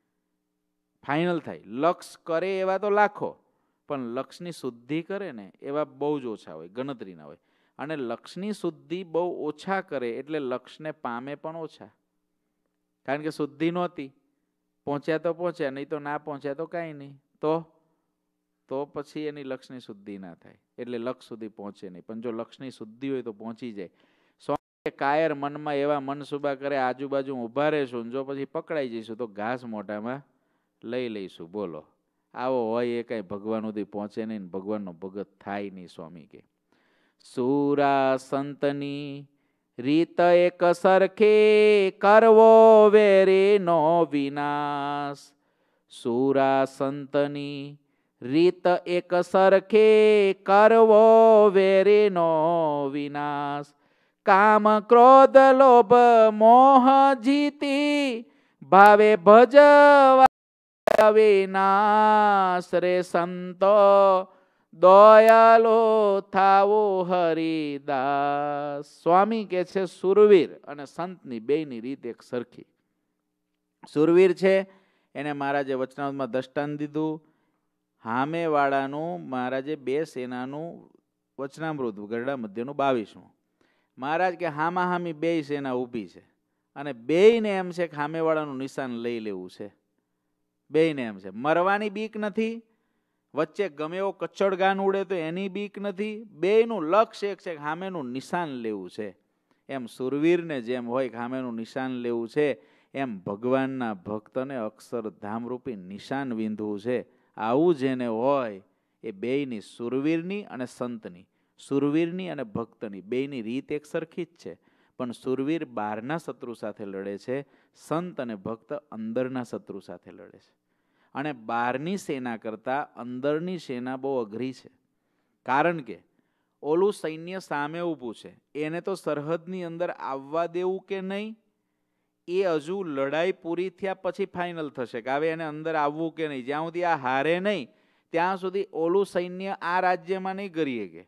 લક્ષ કરે એવા તો લાખો, પણ લક્ષની શુદ્ધિ કરે ને એવા બહુ જ ઓછા હોય, ગણતરીના હોય. અને લક્ષની શુદ્ધિ બહુ ઓછા કરે એટલે લક્ષને પામે પણ ઓછા. કારણ કે શુદ્ધિ નહોતી, પહોંચ્યા તો પહોંચ્યા, નહીં તો ના પહોંચ્યા તો કાંઈ નહીં. તો પછી એની લક્ષની શુદ્ધિ ના થાય, એટલે લક્ષ સુધી પહોંચે નહીં. પણ જો લક્ષની શુદ્ધિ હોય તો પહોંચી જાય. સ્વામી કાયર મનમાં એવા મનસુબા કરે, આજુબાજુ ઊભા રહેશું, જો પછી પકડાઈ જઈશું તો ઘાસ મોઢામાં લઈ લઈશું. બોલો, આવો હોય એ કાંઈ ભગવાન સુધી પહોંચે નહીં, ભગવાનનો ભગત થાય નહીં. સ્વામી કે સુરા સંતની રીત એક સરખે, કરવો વેરીનો વિનાશ. સુરા સંતની રીત એક સરખે, કરવો વેરીનો વિનાશ. કામ ક્રોધ લોભ મોહ જીતી, ભાવે ભજવા વિનાશ રે સંતો, દયાલો થાવો હરિદાસ. સ્વામી કે છે સુરવીર અને સંતની બેયની રીત એક સરખી. સુરવીર છે એને મહારાજે વચનામૃતમાં દ્રષ્ટાંત દીધું. હામેવાળાનું મહારાજે 2 સેનાનું વચનામૃત, ગરડા મધ્યનું 22મું. મહારાજ કે હામા હામી 2 સેના ઊભી છે અને બેયને એમ છે કે હામેવાળાનું નિશાન લઈ લેવું છે. બેયને એમ છે, મરવાની બીક નથી, વચ્ચે ગમે એવો કચ્છળ ગાન ઉડે તો એની બીક નથી. બેયનું લક્ષ્ય એક છે કે હામેનું નિશાન લેવું છે. એમ સુરવીરને જેમ હોય કે હામેનું નિશાન લેવું છે, એમ ભગવાનના ભક્તને અક્ષરધામરૂપી નિશાન વિંધવું છે. આવું જેને હોય એ બેયની, સુરવીરની અને સંતની, સુરવીરની અને ભક્તની બેયની રીત એક સરખી જ છે. પણ સુરવીર બહારના શત્રુ સાથે લડે છે, સંત અને ભક્ત અંદરના શત્રુ સાથે લડે છે. અને બહારની સેના કરતાં અંદરની સેના બહુ અઘરી છે. કારણ કે ઓલું સૈન્ય સામે ઊભું છે, એને તો સરહદની અંદર આવવા દેવું કે નહીં એ હજુ લડાઈ પૂરી થયા પછી ફાઇનલ થશે કે હવે એને અંદર આવવું કે નહીં. જ્યાં સુધી આ હારે નહીં ત્યાં સુધી ઓલું સૈન્ય આ રાજ્યમાં નહીં કરી શકે.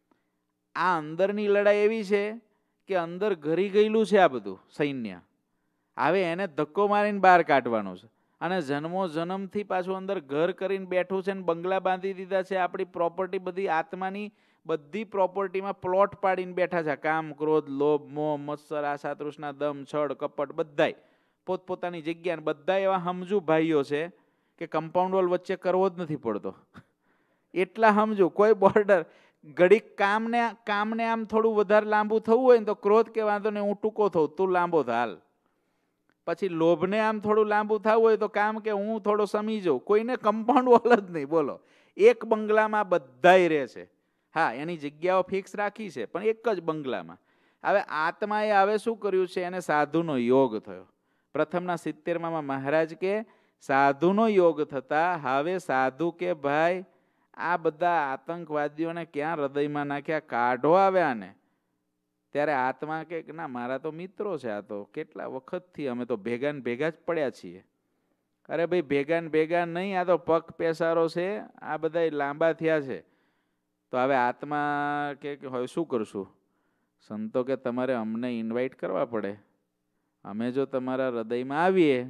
આ અંદરની લડાઈ એવી છે કે અંદર ઘરી ગયેલું છે આ બધું સૈન્ય, હવે એને ધક્કો મારીને બહાર કાઢવાનો છે. અને જન્મો જન્મથી પાછું અંદર ઘર કરીને બેઠું છે ને બંગલા બાંધી દીધા છે. આપણી પ્રોપર્ટી બધી આત્માની બધી પ્રોપર્ટીમાં પ્લોટ પાડીને બેઠા છે. કામ ક્રોધ લોભ મોહ મત્સર આશા તૃષ્ણા દમ છળ કપટ બધાય પોતપોતાની જગ્યા. બધા એવા સમજુ ભાઈઓ છે કે કમ્પાઉન્ડ વોલ વચ્ચે કરવો જ નથી પડતો. એટલા સમજુ, કોઈ બોર્ડર ઘડીક કામને આમ થોડું વધારે લાંબુ થવું હોય ને તો ક્રોધ કે વાંધો નહીં હું ટૂંકો થઉં, તું લાંબો થાલ. પછી લોભને આમ થોડું લાંબુ થવું હોય તો કામ કે હું થોડો સમી જાઉં. કોઈને કમ્પાઉન્ડ વોલ જ નહીં. બોલો, એક બંગલામાં બધાય રહે છે. હા, એની જગ્યાઓ ફિક્સ રાખી છે પણ એક જ બંગલામાં. હવે આત્માએ હવે શું કર્યું છે, એને સાધુનો યોગ થયો. પ્રથમના 70માં મહારાજ કે સાધુનો યોગ થતા હવે સાધુ કે ભાઈ આ બધા આતંકવાદીઓને ક્યાં હૃદયમાં નાખ્યા, કાઢો આવ્યા ને. ત્યારે આત્મા કે ના મારા તો મિત્રો છે, આ તો કેટલા વખતથી અમે તો ભેગા ને ભેગા જ પડ્યા છીએ. અરે ભાઈ ભેગા ને ભેગા નહીં, આ તો પગ પેસારો છે, આ બધા લાંબા થયા છે. તો હવે આત્મા કે હવે શું કરશું? સંતો કે તમારે અમને ઇન્વાઇટ કરવા પડે. અમે જો તમારા હૃદયમાં આવીએ,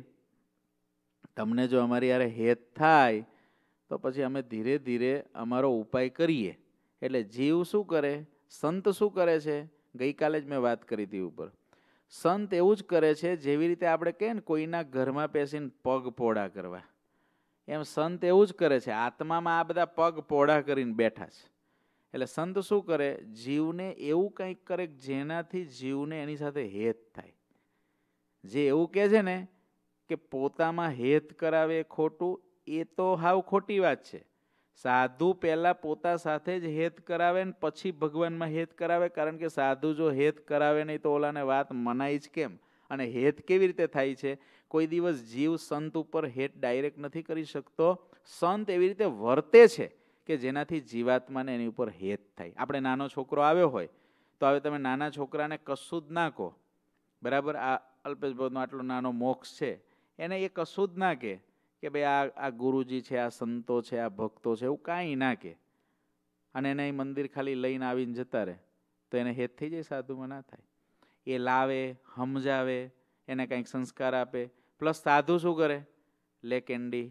તમને જો અમારી યારે હેત થાય તો પછી અમે ધીરે ધીરે અમારો ઉપાય કરીએ. એટલે જીવ શું કરે, સંત શું કરે છે? ગઈકાલે જ મેં વાત કરી હતી ઉપર. સંત એવું જ કરે છે, જેવી રીતે આપણે કહીએ ને કોઈના ઘરમાં બેસીને પગ પોળા કરવા, એમ સંત એવું જ કરે છે. આત્મામાં આ બધા પગ પોળા કરીને બેઠા છે. એટલે સંત શું કરે, જીવને એવું કંઈક કરે જેનાથી જીવને એની સાથે હેત થાય. જે એવું કહે છે ને કે પોતામાં હેત કરાવે ખોટું, એ તો હાવ ખોટી વાત છે. સાધુ પહેલા પોતા સાથે જ હેત કરાવે ને પછી ભગવાનમાં હેત કરાવે. કારણ કે સાધુ જો હેત કરાવે નહીં તો ઓલાને વાત મનાય જ કેમ? અને હેત કેવી રીતે થાય છે? કોઈ દિવસ જીવ સંત ઉપર હેત ડાયરેક્ટ નથી કરી શકતો. સંત એવી રીતે વર્તે છે કે જેનાથી જીવાત્માને એની ઉપર હેત થાય. આપણે નાનો છોકરો આવ્યો હોય તો હવે તમે નાના છોકરાને કશું જ ના કહો, બરાબર, આ અલ્પેશભાઈનો આટલો નાનો મોક્ષ છે, એને એ કશું જ ના કહે કે ભાઈ આ ગુરુજી છે, આ સંતો છે, આ ભક્તો છે, એવું કાંઈ ના કહે, અને એને મંદિર ખાલી લઈને આવીને જતા રહે, તો એને હેત થઈ જાય? સાધુમાં ના થાય. એ લાવે, સમજાવે, એને કંઈક સંસ્કાર આપે. પ્લસ સાધુ શું કરે? લે કેન્ડી,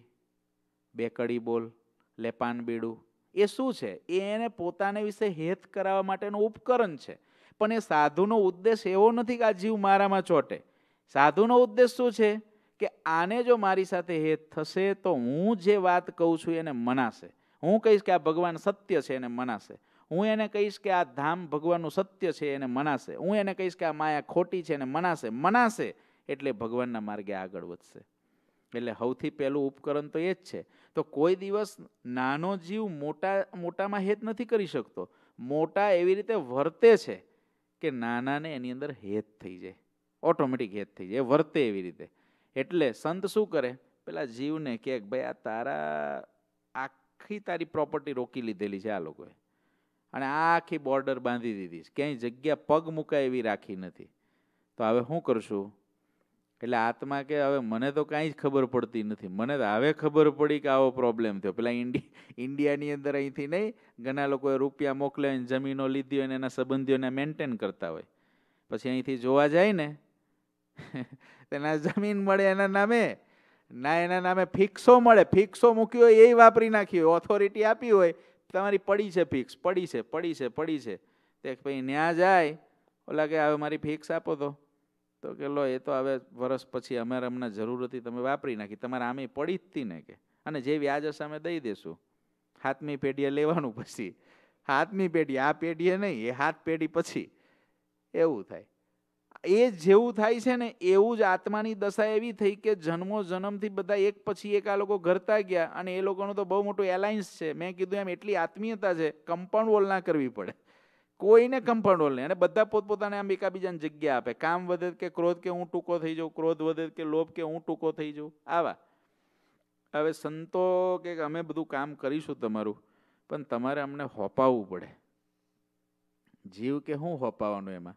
બે કડી બોલ, લે પાન બીડું. એ શું છે? એ એને પોતાને વિશે હેત કરાવવા માટેનું ઉપકરણ છે. પણ એ સાધુનો ઉદ્દેશ એવો નથી કે આ જીવ મારામાં ચોટે. સાધુનો ઉદ્દેશ શું છે? કે આને જો મારી સાથે હેત થશે તો હું જે વાત કહું છું એને મનાશે. હું કહીશ કે આ ભગવાન સત્ય છે, એને મનાશે. હું એને કહીશ કે આ ધામ ભગવાનનું સત્ય છે, એને મનાશે. હું એને કહીશ કે આ માયા ખોટી છે, એને મનાશે એટલે ભગવાનના માર્ગે આગળ વધશે. એટલે સૌથી પહેલું ઉપકરણ તો એ જ છે. તો કોઈ દિવસ નાનો જીવ મોટામાં હેત નથી કરી શકતો. મોટા એવી રીતે વર્તે છે કે નાનાને એની અંદર હેત થઈ જાય, ઓટોમેટિક હેત થઈ જાય, વર્તે એવી રીતે. એટલે સંત શું કરે? પેલા જીવને કે ભાઈ આ તારા આખી તારી પ્રોપર્ટી રોકી લીધેલી છે આ લોકોએ, અને આખી બોર્ડર બાંધી દીધી છે, ક્યાંય જગ્યા પગ મુકાય એવી રાખી નથી. તો હવે શું કરશું? એટલે આત્મા કે હવે મને તો કાંઈ જ ખબર પડતી નથી. મને તો હવે ખબર પડી કે આવો પ્રોબ્લેમ થયો. પેલા ઇન્ડિયાની અંદર અહીંથી નહીં, ઘણા લોકોએ રૂપિયા મોકલે, જમીનો લીધી હોય, એના સંબંધીઓને મેન્ટેન કરતા હોય. પછી અહીંથી જોવા જાય ને તેના જમીન મળે એના નામે, ના એના નામે ફિક્સો મળે. ફિક્સો મૂકી હોય એ વાપરી નાખી હોય, ઓથોરિટી આપી હોય તમારી પડી છે ફિક્સ, પડી છે. તે ભાઈ ન્યા જાય, ઓલા કે હવે મારી ફિક્સ આપો તો કે લો એ તો હવે વર્ષ પછી અમારે અમને જરૂર હતી, તમે વાપરી નાખી, તમારે આમે પડી જ હતી ને કે, અને જે વ્યાજ હશે અમે દઈ દેશું. 7મી પેઢીએ લેવાનું. પછી 7મી પેઢી, આ પેઢીએ નહીં, એ 7 પેઢી પછી એવું થાય. એ જેવું થાય છે ને એવું જ આત્માની દશા એવી થઈ કે જન્મો જન્મથી બધા એક પછી એક આ લોકો ઘરતા ગયા, અને એ લોકોનું તો બહુ મોટું એલાયન્સ છે. મેં કીધું એમ એટલી આત્મીયતા છે, કમ્પાઉન્ડ વોલ ના કરવી પડે કોઈને, કમ્પાઉન્ડ વોલ નહીં. અને બધા પોતપોતાને આમ એકાબીજાને જગ્યા આપે. કામ વધે કે ક્રોધ કે હું ટૂંકો થઈ જાઉં, ક્રોધ વધે કે લોભ કે હું ટૂંકો થઈ જાઉં, આવા. હવે સંતો કે અમે બધું કામ કરીશું તમારું, પણ તમારે અમને હોપાવવું પડે. જીવ કે હું હોપાવાનું? એમાં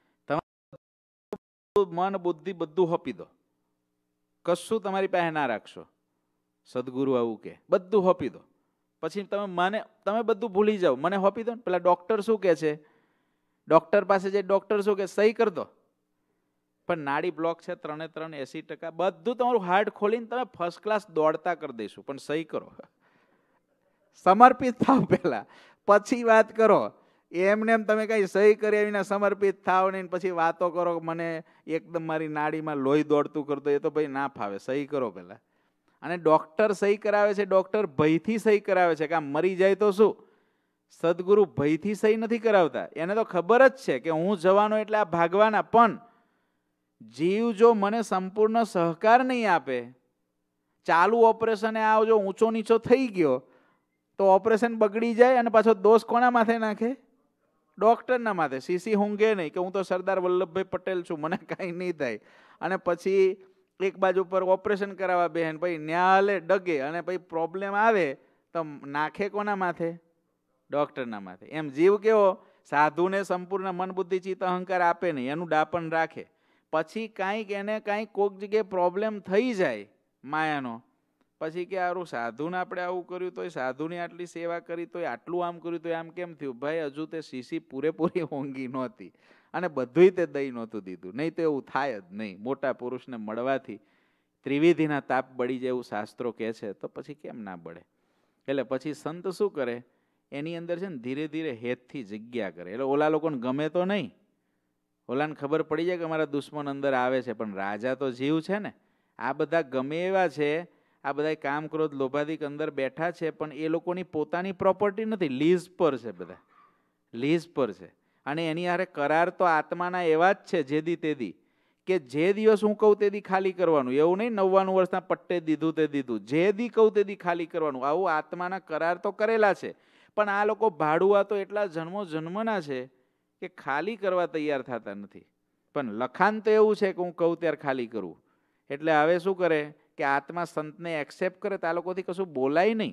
મન બુદ્ધિ બધું હોપી દો, કશું તમારી પાસે ના રાખશો. સદગુરુ આવું કે બધું હોપી દો, પછી તમે બધું ભૂલી જાઓ, મને હોપી દો ને. પેલા ડોક્ટર શું કે છે? ડોક્ટર પાસે જે ડોક્ટર શું કે? સહી કરી દો. પણ નાડી બ્લોક છે 3 80%, બધું તમારું હાર્ટ ખોલીને તમે ફર્સ્ટ ક્લાસ દોડતા કરી દઈશું, પણ સહી કરો. સમર્પિત થાવ પહેલા, પછી વાત કરો. એમને એમ તમે કઈ સહી કરી આવીને સમર્પિત થાવ નહીં પછી વાતો કરો મને એકદમ મારી નાડીમાં લોહી દોડતું કરતો, એ તો ભાઈ ના ફાવે. સહી કરો પહેલા. અને ડોક્ટર સહી કરાવે છે, ડોક્ટર ભયથી સહી કરાવે છે કે આ મરી જાય તો શું. સદગુરુ ભયથી સહી નથી કરાવતા. એને તો ખબર જ છે કે હું જવાનો એટલે આ ભાગવાના. પણ જીવ જો મને સંપૂર્ણ સહકાર નહીં આપે, ચાલુ ઓપરેશને આવજો ઊંચો નીચો થઈ ગયો તો ઓપરેશન બગડી જાય, અને પાછો દોષ કોના માથે નાખે? ડોક્ટરના માથે. સીસી હુંગે નહીં કે હું તો સરદાર વલ્લભભાઈ પટેલ છું, મને કાંઈ નહીં થાય. અને પછી એક બાજુ પર ઓપરેશન કરાવવા બેન, પછી ન્યાલે ડગે, અને પછી પ્રોબ્લેમ આવે તો નાખે કોના માથે? ડોક્ટરના માથે. એમ જીવ કેવો સાધુને સંપૂર્ણ મન બુદ્ધિ ચિત્ત અહંકાર આપે નહીં, એનું ડાપણ રાખે. પછી કાંઈક એને કાંઈક કોઈક જગ્યાએ પ્રોબ્લેમ થઈ જાય માયાનો, પછી કે આરું સાધુને આપણે આવું કર્યું તોય, સાધુની આટલી સેવા કરી તોય, આટલું આમ કર્યું તોય આમ કેમ થયું? ભાઈ હજુ તે શીશી પૂરેપૂરી ઊંઘી નહોતી અને બધુંય તે દઈ નહોતું દીધું. નહીં તો એવું થાય જ નહીં. મોટા પુરુષને મળવાથી ત્રિવિધિના તાપ બળી જાય એવું શાસ્ત્રો કહે છે, તો પછી કેમ ના બળે? એટલે પછી સંત શું કરે? એની અંદર છે ને ધીરે ધીરે હેતથી જગ્યા કરે. એટલે ઓલા લોકોને ગમે તો નહીં, ઓલાને ખબર પડી જાય કે અમારા દુશ્મન અંદર આવે છે, પણ રાજા તો જીવ છે ને. આ બધા ગમે એવા છે, આ બધા કામ ક્રોધ લોભાધિક અંદર બેઠા છે, પણ એ લોકોની પોતાની પ્રોપર્ટી નથી, લીઝ પર છે, બધા લીઝ પર છે. અને એની હારે કરાર તો આત્માના એવા જ છે જેદી તેદી, કે જે દિવસ હું કહું તે દી ખાલી કરવાનું. એવું નહીં 99 વર્ષના પટ્ટે દીધું તે દીધું, જે દી કહું તે દી ખાલી કરવાનું. આવું આત્માના કરાર તો કરેલા છે, પણ આ લોકો ભાડુઆ તો એટલા જન્મો જન્મના છે કે ખાલી કરવા તૈયાર થતા નથી. પણ લખાણ તો એવું છે કે હું કહું ત્યારે ખાલી કરવું. એટલે હવે શું કરે કે આત્મા સંતને એક્સેપ્ટ કરે તો આ લોકોથી કશું બોલાય નહીં,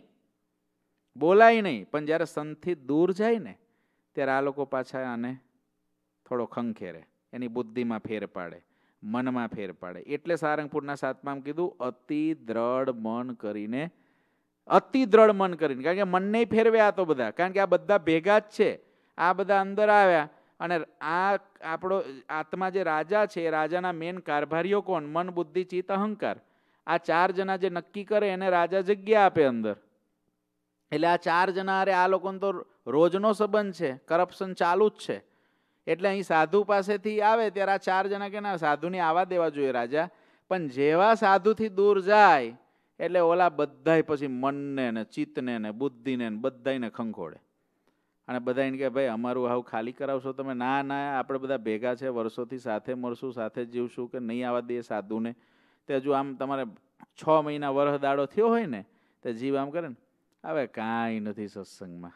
બોલાય નહીં. પણ જ્યારે સંતથી દૂર જાય ને ત્યારે આ લોકો પાછા આને થોડો ખંખેરે, એની બુદ્ધિમાં ફેર પાડે, મનમાં ફેર પાડે. એટલે સારંગપુરના સાતમામાં કીધું અતિ દ્રઢ મન કરીને, અતિ દ્રઢ મન કરીને. કારણ કે મનને ફેરવે આ તો બધા, કારણ કે આ બધા ભેગા જ છે. આ બધા અંદર આવ્યા અને આ આપણો આત્મા જે રાજા છે, એ રાજાના મેન કારભારીઓ કોણ? મન બુદ્ધિ ચિત્ત અહંકાર. આ 4 જણા જે નક્કી કરે એને રાજા જગ્યા આપે અંદર. એટલે આ 4 જણા અરે આ લોકોને તો રોજનો સંબંધ છે, કરપ્શન ચાલુ જ છે. એટલે અહીં સાધુ પાસેથી આવે ત્યારે આ 4 જણા કે ના, સાધુને આવવા દેવા જોઈએ રાજા. પણ જેવા સાધુથી દૂર જાય એટલે ઓલા બધાય પછી મનને ને ચિત્તને ને બુદ્ધિને ને બધાને ખંખોડે. અને બધા એને કહે ભાઈ અમારું આવું ખાલી કરાવશો તમે? ના ના, આપણે બધા ભેગા છે, વર્ષોથી સાથે મળશું, સાથે જીવશું, કે નહીં આવવા દે સાધુને. તે હજુ આમ તમારે 6 મહિના વરહ દાડો થયો હોય ને તે જીવ આમ કરે ને, હવે કાંઈ નથી સત્સંગમાં.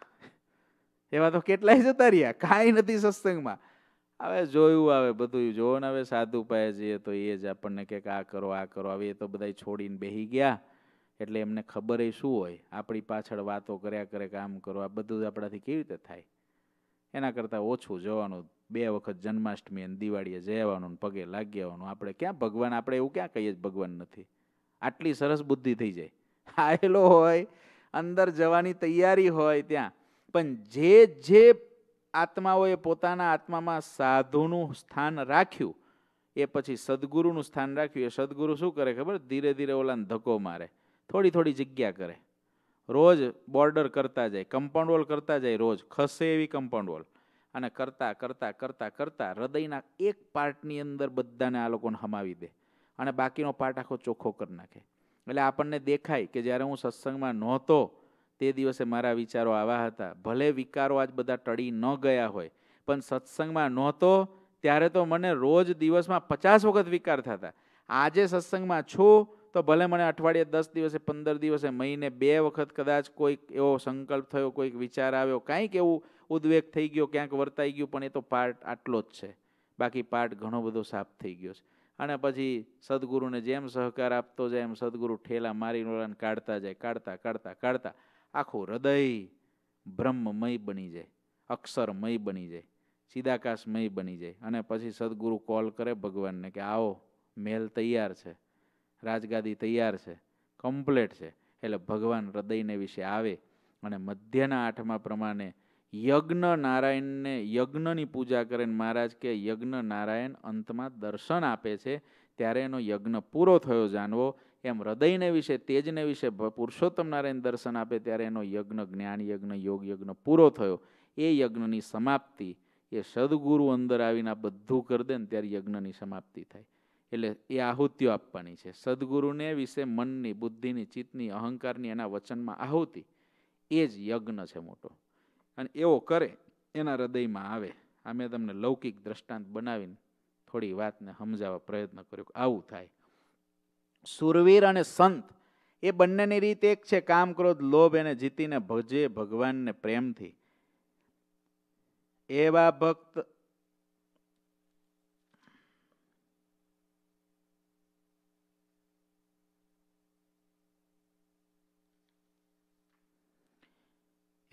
એવા તો કેટલાય જતા રહ્યા, કાંઈ નથી સત્સંગમાં. હવે જોયું, આવે બધું જો ને. હવે સાધુ પાસે જઈએ તો એ જ આપણને કે આ કરો આ કરો. હવે એ તો બધા છોડીને બેસી ગયા એટલે એમને ખબર એ શું હોય? આપણી પાછળ વાતો કર્યા કરે કે આમ કરો. આ બધું જ આપણાથી કેવી રીતે થાય? એના કરતાં ઓછું જવાનું, 2 વખત જન્માષ્ટમી અને દિવાળીએ જવાનું, પગે લાગી આવવાનું. આપણે ક્યાં ભગવાન, આપણે એવું ક્યાં કહીએ ભગવાન નથી? આટલી સરસ બુદ્ધિ થઈ જાય, આવેલો હોય, અંદર જવાની તૈયારી હોય ત્યાં. પણ જે આત્માઓએ પોતાના આત્મામાં સાધુનું સ્થાન રાખ્યું, એ પછી સદગુરુનું સ્થાન રાખ્યું. એ સદગુરુ શું કરે ખબર? ધીરે ધીરે ઓલાને ધક્કો મારે, થોડી થોડી જગ્યા કરે. રોજ બોર્ડર કરતા જાય, કમ્પાઉન્ડ વોલ કરતા જાય, રોજ ખસે એવી કમ્પાઉન્ડ વોલ. અને કરતા કરતા કરતા કરતા હૃદયના એક પાર્ટની અંદર બધાને આ લોકોને હમાવી દે અને બાકીનો પાર્ટ આખો ચોખ્ખો કરી નાખે. એટલે આપણને દેખાય કે જ્યારે હું સત્સંગમાં નહોતો તે દિવસે મારા વિચારો આવા હતા. ભલે વિકારો આજ બધા ટળી ન ગયા હોય, પણ સત્સંગમાં નહોતો ત્યારે તો મને રોજ દિવસમાં 50 વખત વિકાર થતા. આજે સત્સંગમાં છું તો ભલે મને અઠવાડિયે 10 દિવસે 15 દિવસે મહિને 2 વખત કદાચ કોઈક એવો સંકલ્પ થયો, કોઈક વિચાર આવ્યો, કાંઈક એવું ઉદ્વેગ થઈ ગયો, ક્યાંક વર્તાઈ ગયું, પણ એ તો પાર્ટ આટલો જ છે. બાકી પાર્ટ ઘણો બધો સાફ થઈ ગયો છે. અને પછી સદગુરુને જેમ સહકાર આપતો જાય એમ સદગુરુ ઠેલા મારીને કાઢતા જાય, કાઢતા કાઢતા કાઢતા આખું હૃદય બ્રહ્મમય બની જાય, અક્ષરમય બની જાય, ચિદાકાશમય બની જાય. અને પછી સદગુરુ કોલ કરે ભગવાનને કે આવો, મહેલ તૈયાર છે, રાજગાદી તૈયાર છે, કમ્પ્લેટ છે. એટલે ભગવાન હૃદયને વિશે આવે અને મધ્યના 8મા પ્રમાણે યજ્ઞ નારાયણને યજ્ઞની પૂજા કરે. મહારાજ કે યજ્ઞ નારાયણ અંતમાં દર્શન આપે છે ત્યારે એનો યજ્ઞ પૂરો થયો જાણવો. એમ હૃદયને વિશે, તેજને વિશે પુરુષોત્તમ નારાયણ દર્શન આપે ત્યારે એનો યજ્ઞ, જ્ઞાન યજ્ઞ, યોગ યજ્ઞ પૂરો થયો. એ યજ્ઞની સમાપ્તિ એ સદગુરુ અંદર આવીને બધું કરી દે ને ત્યારે યજ્ઞની સમાપ્તિ થાય. એટલે એ આહુતિઓ આપવાની છે સદગુરુને વિશે, મનની, બુદ્ધિની, ચિત્તની, અહંકારની, એના વચનમાં આહુતિ. એ જ યજ્ઞ છે મોટો. અને એવો કરે એના હૃદયમાં આવે. આ મેં તમને લૌકિક દ્રષ્ટાંત બનાવીને થોડી વાતને સમજાવવા પ્રયત્ન કર્યો કે આવું થાય. સુરવીર અને સંત એ બંનેની રીત એક છે. કામ, ક્રોધ, લોભ એને જીતીને ભજે ભગવાનને પ્રેમથી. એવા ભક્ત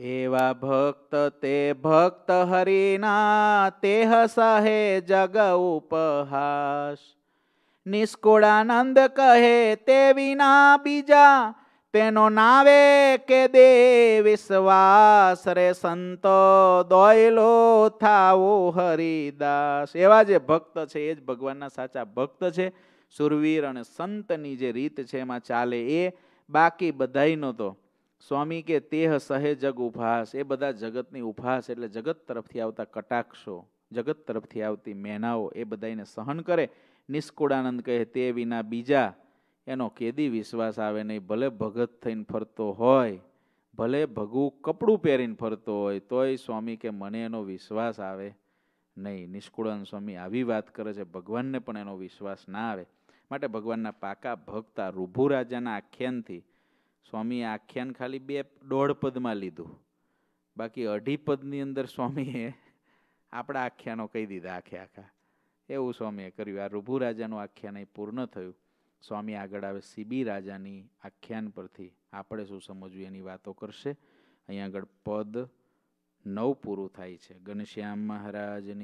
એવા ભક્ત તે ભક્ત હરિના તેહ સહે જગ ઉપહાસ. નિષ્કુળાનંદ કહે તે વિના બીજા તેનો નાવે કે દે વિશ્વાસ. રે સંતો દોયલો થાવો હરિદાસ. એવા જે ભક્ત છે એ જ ભગવાનના સાચા ભક્ત છે. સુરવીર અને સંતની જે રીત છે એમાં ચાલે એ. બાકી બધાયનો તો સ્વામી કે તેહ સહે જગ ઉપહાસ. એ બધા જગતની ઉપહાસ એટલે જગત તરફથી આવતા કટાક્ષો, જગત તરફથી આવતી મેનાઓ એ બધાને સહન કરે. નિષ્કુળાનંદ કહે તે વિના બીજા એનો કેદી વિશ્વાસ આવે નહીં. ભલે ભગત થઈને ફરતો હોય, ભલે ભગું કપડું પહેરીને ફરતો હોય, તોય સ્વામી કે મને એનો વિશ્વાસ આવે નહીં. નિષ્કુળાનંદ સ્વામી આવી વાત કરે છે. ભગવાનને પણ એનો વિશ્વાસ ના આવે. માટે ભગવાનના પાકા ભક્ત આ ઋભુ રાજાના આખ્યાનથી સ્વામીએ આખ્યાન ખાલી 2.5 પદમાં લીધું. બાકી 2.5 પદની અંદર સ્વામીએ આપણા આખ્યાનો કહી દીધા આખે આખા. એવું સ્વામીએ કર્યું. આ ઋભુ રાજાનું આખ્યાન અહીં પૂર્ણ થયું. સ્વામી આગળ આવે સીબી રાજાની આખ્યાન પરથી આપણે શું સમજવું એની વાતો કરશે. અહીં આગળ પદ 9 પૂરું થાય છે. ઘનશ્યામ મહારાજની